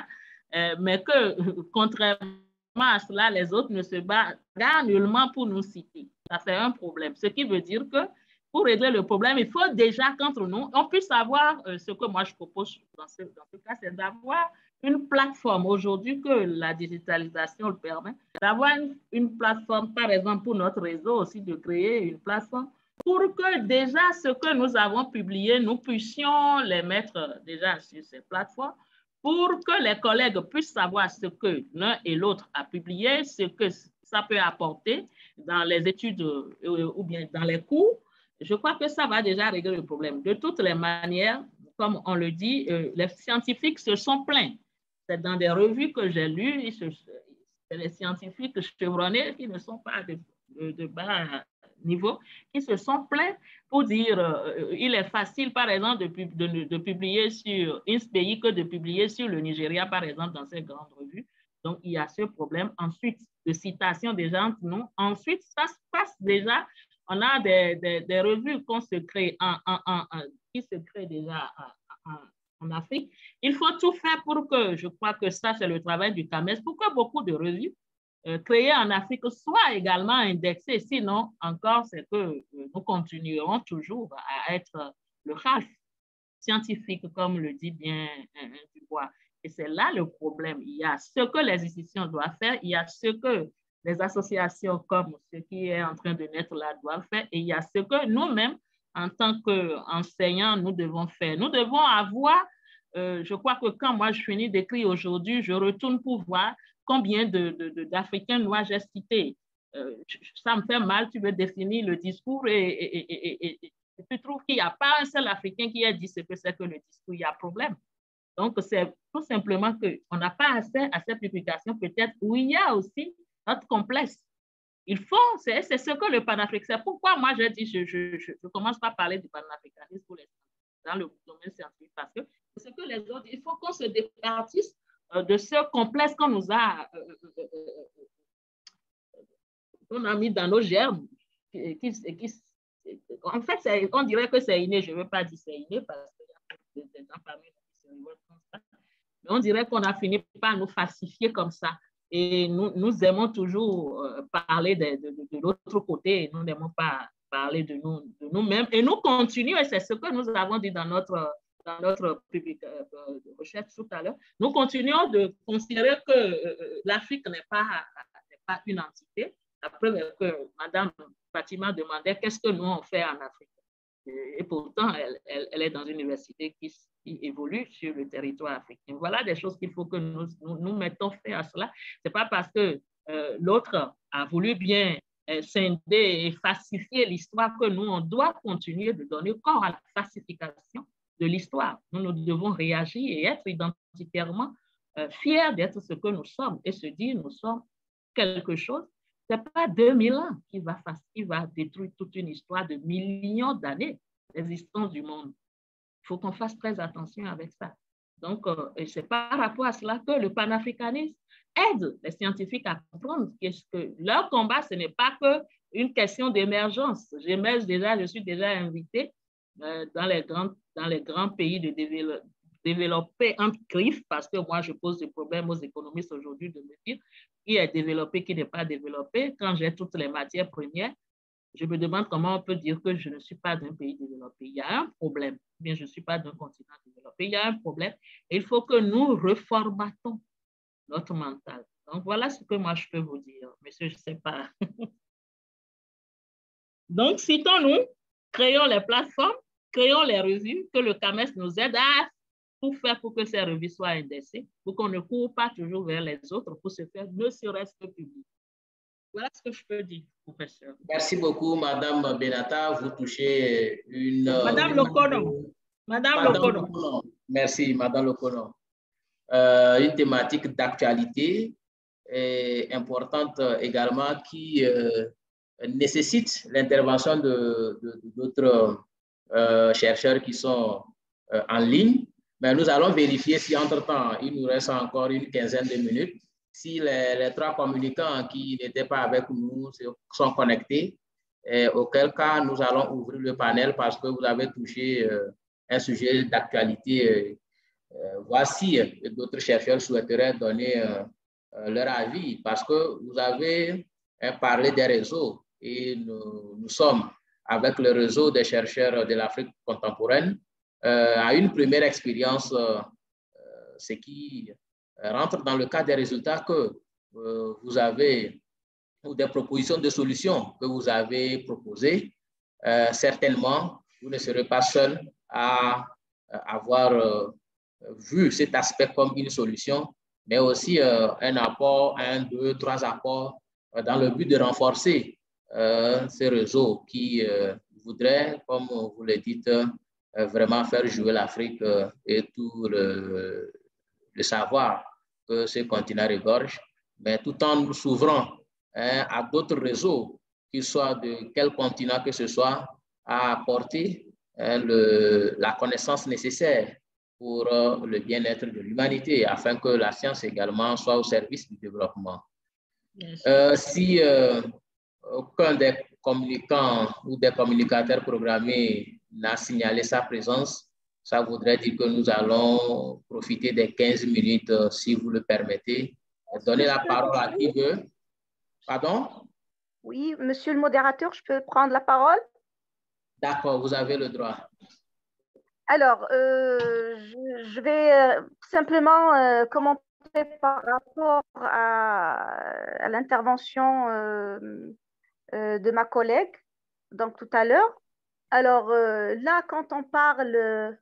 euh, mais que, contrairement à cela, les autres ne se bagarrent nullement pour nous citer. Ça, c'est un problème. Ce qui veut dire que pour régler le problème, il faut déjà qu'entre nous, on puisse savoir euh, ce que moi je propose dans ce, dans ce cas, c'est d'avoir une plateforme aujourd'hui que la digitalisation le permet, d'avoir une, une plateforme, par exemple, pour notre réseau aussi, de créer une plateforme pour que déjà ce que nous avons publié, nous puissions les mettre déjà sur ces plateformes pour que les collègues puissent savoir ce que l'un et l'autre a publié, ce que ça peut apporter dans les études euh, ou bien dans les cours. Je crois que ça va déjà régler le problème. De toutes les manières, comme on le dit, euh, les scientifiques se sont plaints. C'est dans des revues que j'ai lues, c'est les scientifiques chevronnés qui ne sont pas de, de, de bas niveau, qui se sont plaints pour dire euh, il est facile, par exemple, de, de, de publier sur INSPEI que de publier sur le Nigeria, par exemple, dans ces grandes revues. Donc, il y a ce problème. Ensuite, de citation des gens, non. Ensuite, ça se passe déjà. On a des, des, des revues qu'on se crée en, en, en, en, qui se créent déjà en, en, en Afrique. Il faut tout faire pour que, je crois que ça, c'est le travail du C A M E S, pour que beaucoup de revues euh, créées en Afrique soient également indexées. Sinon, encore, c'est que euh, nous continuerons toujours à être le H A F scientifique, comme le dit bien euh, Dubois. Et c'est là le problème. Il y a ce que les institutions doivent faire, il y a ce que les associations comme ce qui est en train de naître là doivent faire, et il y a ce que nous-mêmes, en tant qu'enseignants, nous devons faire. Nous devons avoir, euh, je crois que quand moi je finis d'écrire aujourd'hui, je retourne pour voir combien de, de, de, d'Africains noirs j'ai cités. Euh, ça me fait mal, tu veux définir le discours et, et, et, et, et tu trouves qu'il n'y a pas un seul Africain qui a dit ce que c'est que le discours, il y a problème. Donc, c'est tout simplement qu'on n'a pas accès à cette publication, peut-être où il y a aussi notre complexe. Il faut, c'est ce que le panafricanisme, c'est pourquoi moi j'ai dit, je, je, je, je commence par parler du panafricanisme pour les, dans le domaine scientifique, parce que c'est ce que les autres, il faut qu'on se départisse de ce complexe qu'on nous a, euh, euh, euh, qu'on a mis dans nos germes, qui, qui, qui, en fait, on dirait que c'est inné, je ne veux pas dire c'est inné, parce qu'il y a des gens parmi nous qui se révoltent comme ça, mais on dirait qu'on a fini par nous falsifier comme ça. Et nous, nous aimons toujours euh, parler de, de, de, de l'autre côté, et nous n'aimons pas parler de nous, de nous-mêmes. Et nous continuons, et c'est ce que nous avons dit dans notre, dans notre public, euh, de recherche tout à l'heure, nous continuons de considérer que euh, l'Afrique n'est pas, n'est pas une entité. La preuve est que Mme Fatima demandait qu'est-ce que nous on fait en Afrique. Et, et pourtant, elle, elle, elle est dans une université qui, qui évolue sur le territoire africain. Voilà des choses qu'il faut que nous, nous, nous mettons fin à cela. Ce n'est pas parce que euh, l'autre a voulu bien euh, scinder et falsifier l'histoire que nous, on doit continuer de donner corps à la falsification de l'histoire. Nous, nous devons réagir et être identitairement euh, fiers d'être ce que nous sommes et se dire nous sommes quelque chose. Ce n'est pas deux mille ans qui va, qui va détruire toute une histoire de millions d'années d'existence du monde. Il faut qu'on fasse très attention avec ça. Donc, euh, c'est par rapport à cela que le panafricanisme aide les scientifiques à comprendre que leur combat, ce n'est pas qu'une question d'émergence. J'émerge déjà, je suis déjà invitée euh, dans, les grands, dans les grands pays de développement. Développer un griffe, parce que moi, je pose des problèmes aux économistes aujourd'hui de me dire qui est développé, qui n'est pas développé. Quand j'ai toutes les matières premières, je me demande comment on peut dire que je ne suis pas d'un pays développé. Il y a un problème. Bien, je ne suis pas d'un continent développé. Il y a un problème. Et il faut que nous reformatons notre mental. Donc, voilà ce que moi, je peux vous dire. Monsieur, je ne sais pas. Donc, citons-nous, créons les plateformes, créons les revues, que le C A M E S nous aide à tout faire pour que ces revues soient indexées, pour qu'on ne court pas toujours vers les autres pour se faire ne serait-ce que public. Voilà ce que je peux dire, professeur. Merci beaucoup, Madame Benata. Vous touchez une... Madame Lokono. Madame, Madame Lokono. Lokono. Merci, Madame Lokono. Euh, une thématique d'actualité importante également qui euh, nécessite l'intervention de, de, d'autres euh, chercheurs qui sont euh, en ligne. Mais nous allons vérifier si entre-temps, il nous reste encore une quinzaine de minutes, si les, les trois communicants qui n'étaient pas avec nous sont connectés, et auquel cas nous allons ouvrir le panel parce que vous avez touché euh, un sujet d'actualité euh, voir si d'autres chercheurs souhaiteraient donner euh, leur avis, parce que vous avez hein, parlé des réseaux et nous, nous sommes avec le réseau des chercheurs de l'Afrique contemporaine euh, à une première expérience, euh, ce qui rentre dans le cadre des résultats que euh, vous avez ou des propositions de solutions que vous avez proposées. Euh, certainement, vous ne serez pas seul à, à avoir euh, vu cet aspect comme une solution, mais aussi euh, un apport, un, deux, trois apports euh, dans le but de renforcer euh, ces réseaux qui euh, voudraient, comme vous le dites, euh, vraiment faire jouer l'Afrique euh, et tout le, le savoir que ce continent regorge, mais tout en s'ouvrant hein, à d'autres réseaux, qu'ils soient de quel continent que ce soit, à apporter hein, le, la connaissance nécessaire pour euh, le bien-être de l'humanité, afin que la science également soit au service du développement. Euh, si euh, aucun des communicants ou des communicateurs programmés n'a signalé sa présence, ça voudrait dire que nous allons profiter des quinze minutes, euh, si vous le permettez. Donner la parole à qui veut. Pardon? Oui, monsieur le modérateur, je peux prendre la parole? D'accord, vous avez le droit. Alors, euh, je, je vais euh, simplement euh, commenter par rapport à, à l'intervention euh, euh, de ma collègue, donc tout à l'heure. Alors euh, là, quand on parle euh,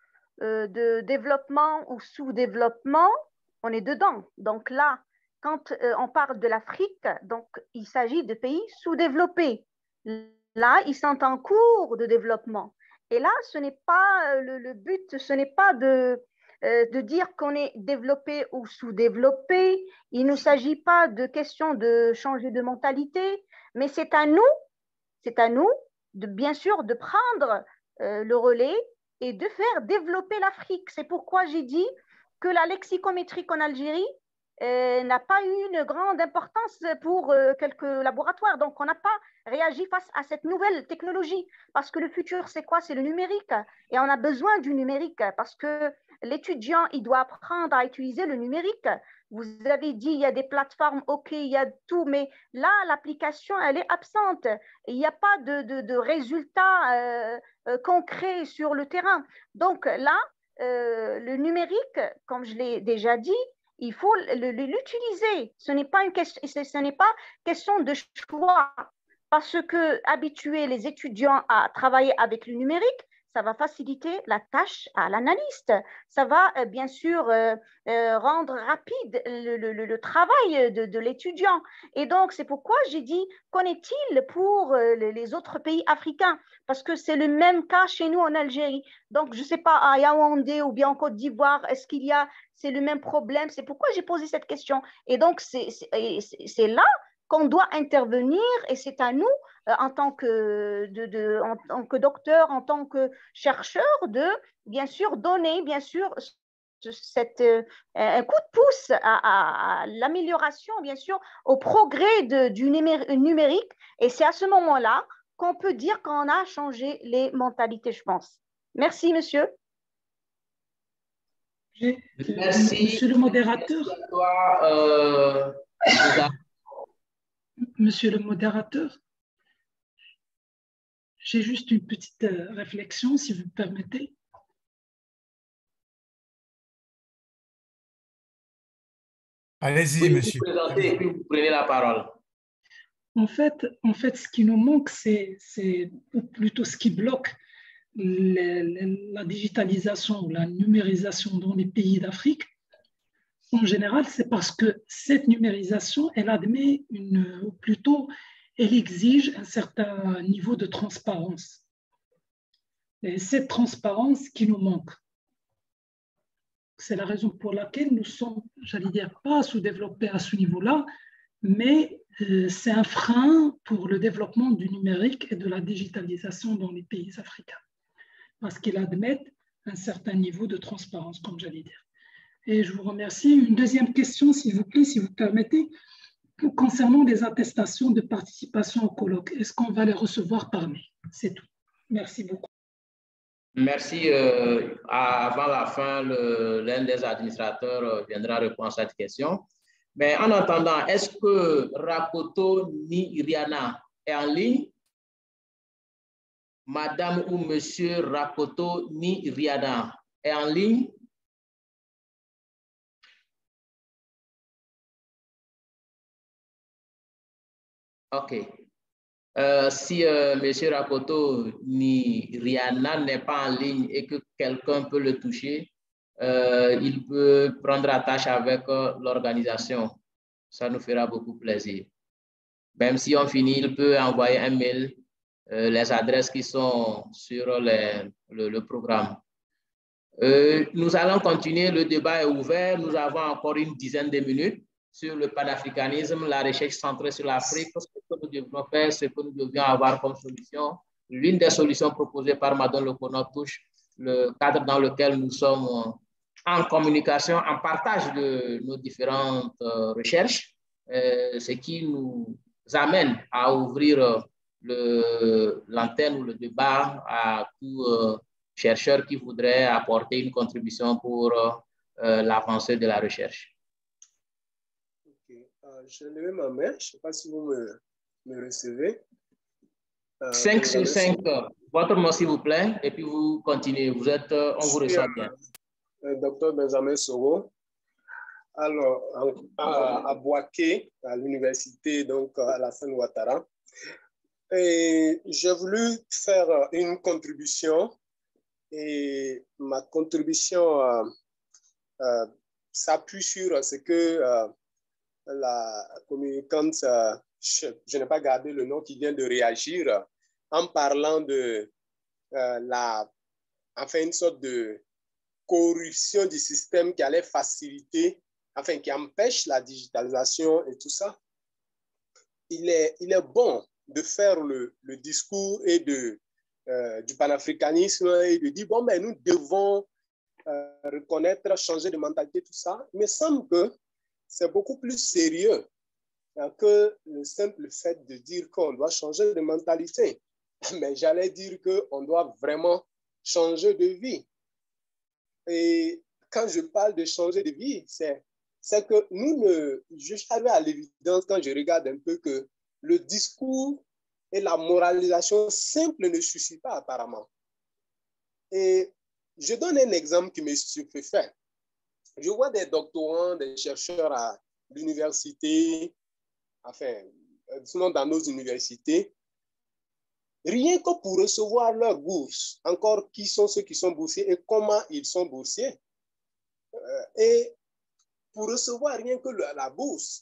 de développement ou sous-développement, on est dedans. Donc là, quand euh, on parle de l'Afrique, donc il s'agit de pays sous-développés. Là, ils sont en cours de développement. Et là, ce n'est pas euh, le, le but, ce n'est pas de, euh, de dire qu'on est développé ou sous-développé. Il ne s'agit pas de question de changer de mentalité, mais c'est à nous, c'est à nous, de, bien sûr, de prendre euh, le relais et de faire développer l'Afrique. C'est pourquoi j'ai dit que la lexicométrie en Algérie euh, n'a pas eu une grande importance pour euh, quelques laboratoires. Donc, on n'a pas réagi face à cette nouvelle technologie. Parce que le futur, c'est quoi? C'est le numérique. Et on a besoin du numérique parce que l'étudiant, il doit apprendre à utiliser le numérique. Vous avez dit, il y a des plateformes, OK, il y a tout, mais là, l'application, elle est absente. Il n'y a pas de, de, de résultats euh, euh, concrets sur le terrain. Donc là, euh, le numérique, comme je l'ai déjà dit, il faut l'utiliser. Ce n'est pas une question, ce n'est pas question de choix, parce que habituer les étudiants à travailler avec le numérique, ça va faciliter la tâche à l'analyste. Ça va euh, bien sûr euh, euh, rendre rapide le, le, le travail de, de l'étudiant. Et donc, c'est pourquoi j'ai dit, qu'en est-il pour euh, les autres pays africains? Parce que c'est le même cas chez nous en Algérie. Donc, je ne sais pas, à Yaoundé ou bien en Côte d'Ivoire, est-ce qu'il y a, c'est le même problème? C'est pourquoi j'ai posé cette question. Et donc, c'est là qu'on doit intervenir et c'est à nous, euh, en, tant que, de, de, en tant que docteur, en tant que chercheur, de bien sûr donner, bien sûr, cette, euh, un coup de pouce à, à, à l'amélioration, bien sûr, au progrès de, du numérique. Et c'est à ce moment-là qu'on peut dire qu'on a changé les mentalités, je pense. Merci, monsieur. Merci. Monsieur le modérateur. Toi, euh, Monsieur le modérateur, j'ai juste une petite euh, réflexion, si vous me permettez. Allez-y, monsieur. Vous présentez et puis vous prenez la parole. En fait, en fait, ce qui nous manque, c'est, ou plutôt ce qui bloque les, les, la digitalisation ou la numérisation dans les pays d'Afrique. En général, c'est parce que cette numérisation, elle admet une, ou plutôt, elle exige un certain niveau de transparence. Et cette transparence qui nous manque. C'est la raison pour laquelle nous sommes, j'allais dire, pas sous-développés à ce niveau-là, mais euh, c'est un frein pour le développement du numérique et de la digitalisation dans les pays africains, parce qu'ils admettent un certain niveau de transparence, comme j'allais dire. Et je vous remercie. Une deuxième question, s'il vous plaît, si vous permettez, concernant les attestations de participation au colloque. Est-ce qu'on va les recevoir par mail? C'est tout. Merci beaucoup. Merci. Euh, avant la fin, l'un des administrateurs viendra répondre à cette question. Mais en attendant, est-ce que Rakoto ni Rihanna est en ligne? Madame ou Monsieur Rakoto ni Rihanna est en ligne? OK. Euh, si euh, Monsieur Rakoto ni Rihanna n'est pas en ligne et que quelqu'un peut le toucher, euh, il peut prendre attache avec euh, l'organisation. Ça nous fera beaucoup plaisir. Même si on finit, il peut envoyer un mail, euh, les adresses qui sont sur les, le, le programme. Euh, nous allons continuer, le débat est ouvert. Nous avons encore une dizaine de minutes sur le panafricanisme, la recherche centrée sur l'Afrique, ce que nous devons faire, ce que nous devions avoir comme solution. L'une des solutions proposées par Madame Lokono touche le cadre dans lequel nous sommes en communication, en partage de nos différentes euh, recherches, euh, ce qui nous amène à ouvrir l'antenne ou le débat à tout euh, chercheur qui voudraient apporter une contribution pour euh, l'avancée de la recherche. Okay. Euh, je lève ma main, je ne sais pas si vous me, me recevez. Euh, cinq sur cinq, votre nom s'il vous plaît, et puis vous continuez, vous êtes, on vous reçoit bien. Euh, docteur Benjamin Soro, alors à, à Bouaké, à l'université, donc à la Alassane Ouattara. Et j'ai voulu faire une contribution. Et ma contribution euh, euh, s'appuie sur ce que euh, la communicante, euh, je, je n'ai pas gardé le nom, qui vient de réagir en parlant de euh, la, enfin une sorte de corruption du système qui allait faciliter, enfin qui empêche la digitalisation et tout ça. Il est, il est bon de faire le, le discours et de Euh, du panafricanisme et de dire, bon, mais nous devons euh, reconnaître, changer de mentalité, tout ça. Il me semble que c'est beaucoup plus sérieux euh, que le simple fait de dire qu'on doit changer de mentalité. Mais j'allais dire qu'on doit vraiment changer de vie. Et quand je parle de changer de vie, c'est que nous ne... Je suis arrivé à l'évidence quand je regarde un peu que le discours et la moralisation simple ne suffit pas apparemment. Et je donne un exemple qui me stupéfait. Je vois des doctorants, des chercheurs à l'université, enfin, sinon dans nos universités, rien que pour recevoir leur bourse, encore qui sont ceux qui sont boursiers et comment ils sont boursiers. Euh, et pour recevoir rien que la, la bourse,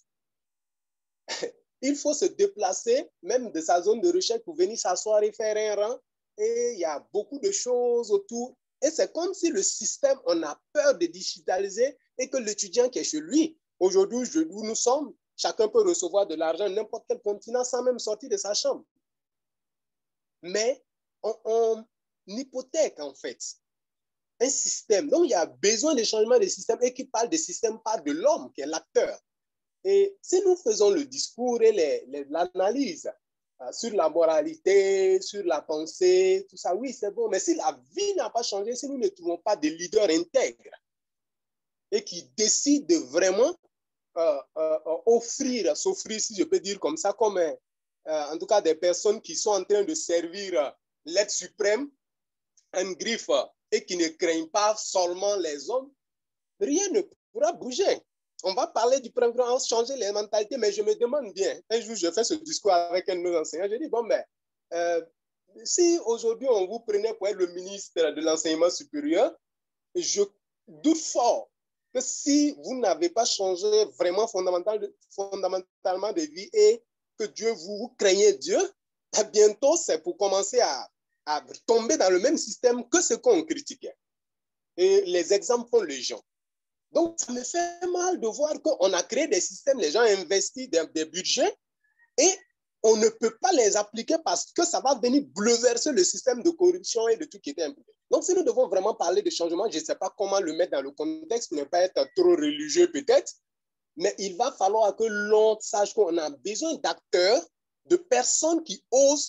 il faut se déplacer même de sa zone de recherche pour venir s'asseoir et faire un rang. Et il y a beaucoup de choses autour. Et c'est comme si le système, on a peur de digitaliser et que l'étudiant qui est chez lui, aujourd'hui, où nous sommes, chacun peut recevoir de l'argent n'importe quel continent sans même sortir de sa chambre. Mais on, on hypothèque en fait un système. Donc, il y a besoin de changement de système et qui parle de système parle de l'homme qui est l'acteur. Et si nous faisons le discours et l'analyse euh, sur la moralité, sur la pensée, tout ça, oui, c'est bon. Mais si la vie n'a pas changé, si nous ne trouvons pas des leaders intègres et qui décident de vraiment euh, euh, offrir, s'offrir, si je peux dire comme ça, comme euh, en tout cas des personnes qui sont en train de servir l'aide suprême, un griffe, et qui ne craignent pas seulement les hommes, rien ne pourra bouger. On va parler du programme, changer les mentalités, mais je me demande bien, un jour je fais ce discours avec un de nos enseignants, je dis, bon, mais euh, si aujourd'hui on vous prenait pour être le ministre de l'enseignement supérieur, je doute fort que si vous n'avez pas changé vraiment fondamental, fondamentalement de vie et que Dieu, vous, vous craignez Dieu, bientôt c'est pour commencer à, à tomber dans le même système que ce qu'on critiquait. Et les exemples font les gens. Donc, ça me fait mal de voir qu'on a créé des systèmes, les gens investissent des, des budgets et on ne peut pas les appliquer parce que ça va venir bouleverser le système de corruption et de tout qui était impliqué. Donc, si nous devons vraiment parler de changement, je ne sais pas comment le mettre dans le contexte pour ne pas être trop religieux peut-être, mais il va falloir que l'on sache qu'on a besoin d'acteurs, de personnes qui osent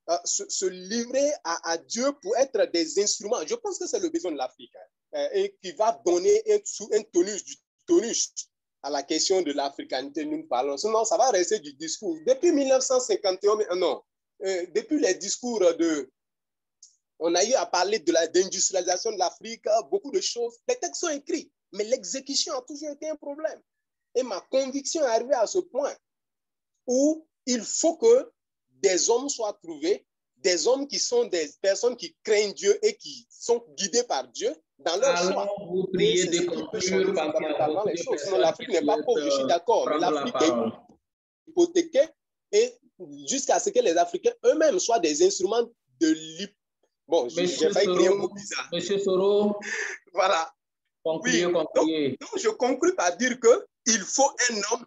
euh, se, se livrer à, à Dieu pour être des instruments. Je pense que c'est le besoin de l'Afrique, hein, euh, et qui va donner un, un tonus, du tonus à la question de l'africanité, nous parlons. Sinon, ça va rester du discours. Depuis mille neuf cent cinquante et un, non, euh, depuis les discours de... On a eu à parler de l'industrialisation de l'Afrique, beaucoup de choses. Les textes sont écrits, mais l'exécution a toujours été un problème. Et ma conviction est arrivée à ce point où il faut que des hommes soient trouvés, des hommes qui sont des personnes qui craignent Dieu et qui sont guidés par Dieu dans leur Alors, choix. vous priez c'est de ce qui peut changer conclure parce qu'il y a fondamentalement beaucoup les de choses. Sinon, personnes l'Afrique qui n'est pas souhaitent pauvre, je suis d'accord, mais prendre la l'Afrique parole. est hypothéquée et jusqu'à ce que les Africains eux-mêmes soient des instruments de l'hyp. Bon, j'ai failli créer un mot bizarre. Monsieur Soro, voilà. concluez, Oui. concluez. Donc, donc, je conclue par dire qu'il faut un homme.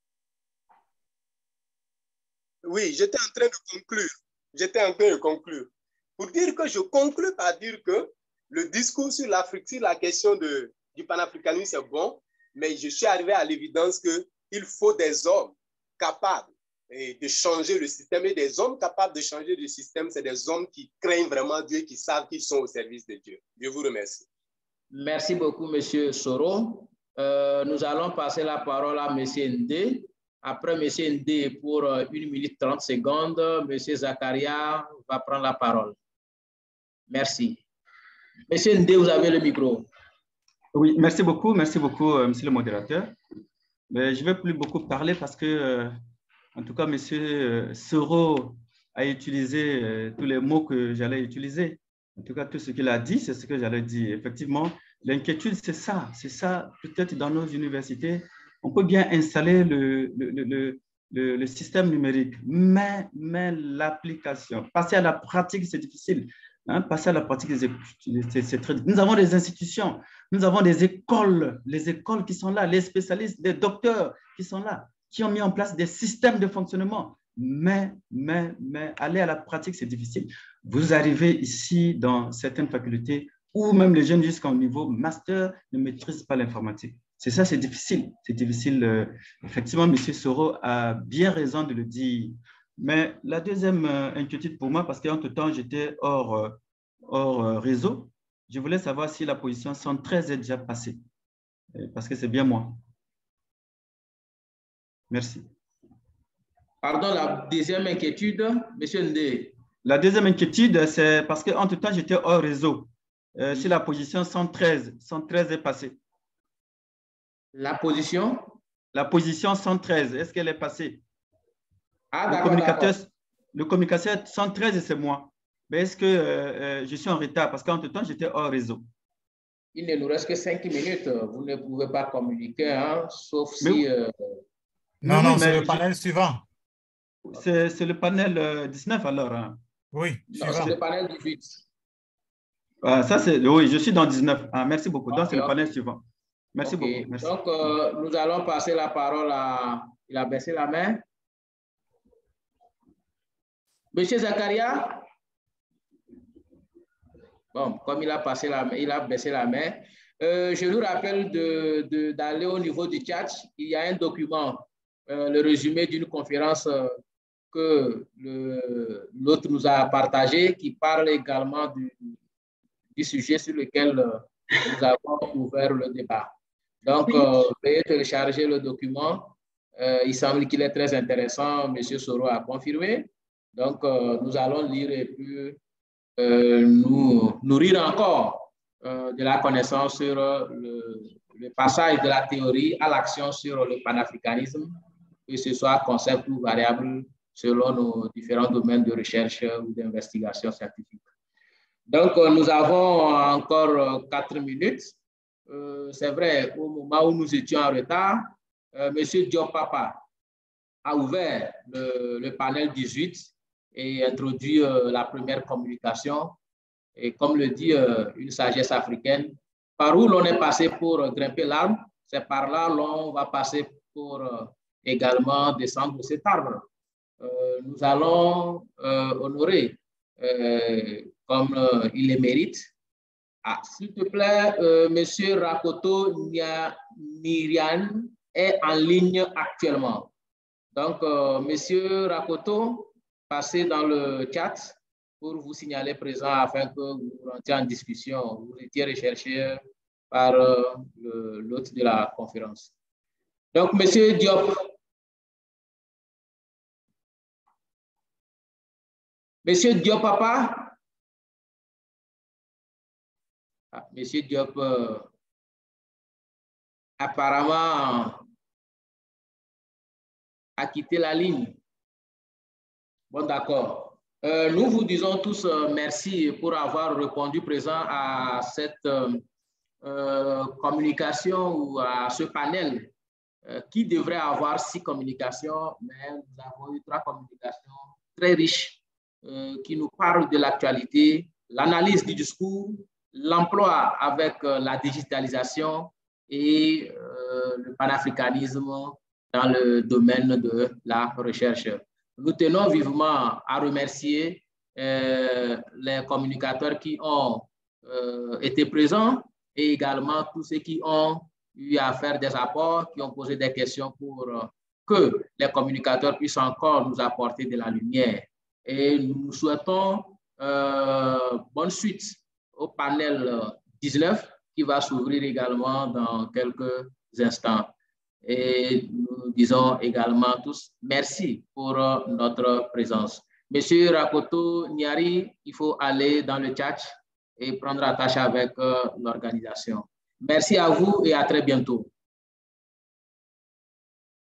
Oui, j'étais en train de conclure. J'étais en train de conclure. Pour dire que je conclue par dire que le discours sur l'Afrique, sur la question de, du panafricanisme, c'est bon, mais je suis arrivé à l'évidence qu'il faut des hommes capables de changer le système. Et des hommes capables de changer le système, c'est des hommes qui craignent vraiment Dieu, qui savent qu'ils sont au service de Dieu. Je vous remercie. Merci beaucoup, M. Soro. Euh, nous allons passer la parole à M. Ndé. Après M. Ndé, pour une minute trente secondes, M. Zakaria va prendre la parole. Merci. M. Ndé, vous avez le micro. Oui, merci beaucoup, merci beaucoup, euh, monsieur le modérateur. Mais je ne vais plus beaucoup parler parce que, euh, en tout cas, monsieur Soro a utilisé euh, tous les mots que j'allais utiliser. En tout cas, tout ce qu'il a dit, c'est ce que j'allais dire. Effectivement, l'inquiétude, c'est ça. C'est ça, peut-être dans nos universités, on peut bien installer le, le, le, le, le système numérique, mais, mais l'application, passer à la pratique, c'est difficile. Hein, passer à la pratique, c'est très difficile. Nous avons des institutions, nous avons des écoles, les écoles qui sont là, les spécialistes, les docteurs qui sont là, qui ont mis en place des systèmes de fonctionnement. Mais, mais, mais aller à la pratique, c'est difficile. Vous arrivez ici dans certaines facultés où même les jeunes jusqu'au niveau master ne maîtrisent pas l'informatique. C'est ça, c'est difficile. C'est difficile. Euh, effectivement, M. Soro a bien raison de le dire. Mais la deuxième euh, inquiétude pour moi, parce qu'entre-temps, j'étais hors, euh, hors euh, réseau, je voulais savoir si la position cent treize est déjà passée. Euh, parce que c'est bien moi. Merci. Pardon, la deuxième inquiétude, M. Ndé. La deuxième inquiétude, c'est parce qu'entre-temps, j'étais hors réseau. Euh, si la position cent treize, cent treize est passée. La position? La position cent treize, est-ce qu'elle est passée? Ah, le communicateur, le communicateur cent treize, c'est moi. Mais est-ce que euh, je suis en retard? Parce qu'entre-temps, j'étais hors réseau. Il ne nous reste que cinq minutes. Vous ne pouvez pas communiquer, hein, sauf mais, si... Euh... Non, non, c'est le panel je... suivant. C'est le panel euh, dix-neuf alors. Hein. Oui, c'est le panel dix-huit. Ah, ça, c'est... Oui, je suis dans dix-neuf. Ah, merci beaucoup. Donc, okay, c'est le panel okay. suivant. Merci okay. beaucoup. Merci. Donc, euh, nous allons passer la parole à... Il a baissé la main. Monsieur Zakaria? Bon, comme il a, passé la, il a baissé la main, euh, je vous rappelle d'aller au niveau du chat. Il y a un document, euh, le résumé d'une conférence euh, que l'autre nous a partagé, qui parle également du, du sujet sur lequel euh, nous avons ouvert le débat. Donc, euh, veuillez télécharger le document. Euh, il semble qu'il est très intéressant. M. Soro a confirmé. Donc, euh, nous allons lire et puis euh, nous nourrir encore euh, de la connaissance sur le, le passage de la théorie à l'action sur le panafricanisme, que ce soit concept ou variable selon nos différents domaines de recherche ou d'investigation scientifique. Donc, euh, nous avons encore quatre minutes. Euh, C'est vrai, au moment où nous étions en retard, euh, M. Diop Papa a ouvert le, le panel dix-huit et introduit euh, la première communication. Et comme le dit euh, une sagesse africaine, par où l'on est passé pour euh, grimper l'arbre, c'est par là l'on va passer pour euh, également descendre cet arbre. Euh, nous allons euh, honorer, euh, comme euh, il le mérite. Ah, s'il te plaît, euh, Monsieur Rakoto Nirian est en ligne actuellement. Donc, euh, Monsieur Rakoto, passer dans le chat pour vous signaler présent afin que vous rentriez en discussion. Vous étiez recherché par euh, l'hôte de la conférence. Donc, Monsieur Diop. Monsieur Diop, papa. Ah, Monsieur Diop, euh, apparemment, a quitté la ligne. Bon, d'accord. Euh, nous vous disons tous euh, merci pour avoir répondu présent à cette euh, euh, communication ou à ce panel euh, qui devrait avoir six communications, mais nous avons eu trois communications très riches euh, qui nous parlent de l'actualité, l'analyse du discours, l'emploi avec euh, la digitalisation et euh, le panafricanisme dans le domaine de la recherche. Nous tenons vivement à remercier euh, les communicateurs qui ont euh, été présents et également tous ceux qui ont eu à faire des apports, qui ont posé des questions pour euh, que les communicateurs puissent encore nous apporter de la lumière. Et nous souhaitons euh, bonne suite au panel dix-neuf qui va s'ouvrir également dans quelques instants. Et nous disons également tous merci pour notre présence. Monsieur Rakoto Niari, il faut aller dans le chat et prendre attache avec l'organisation. Merci à vous et à très bientôt.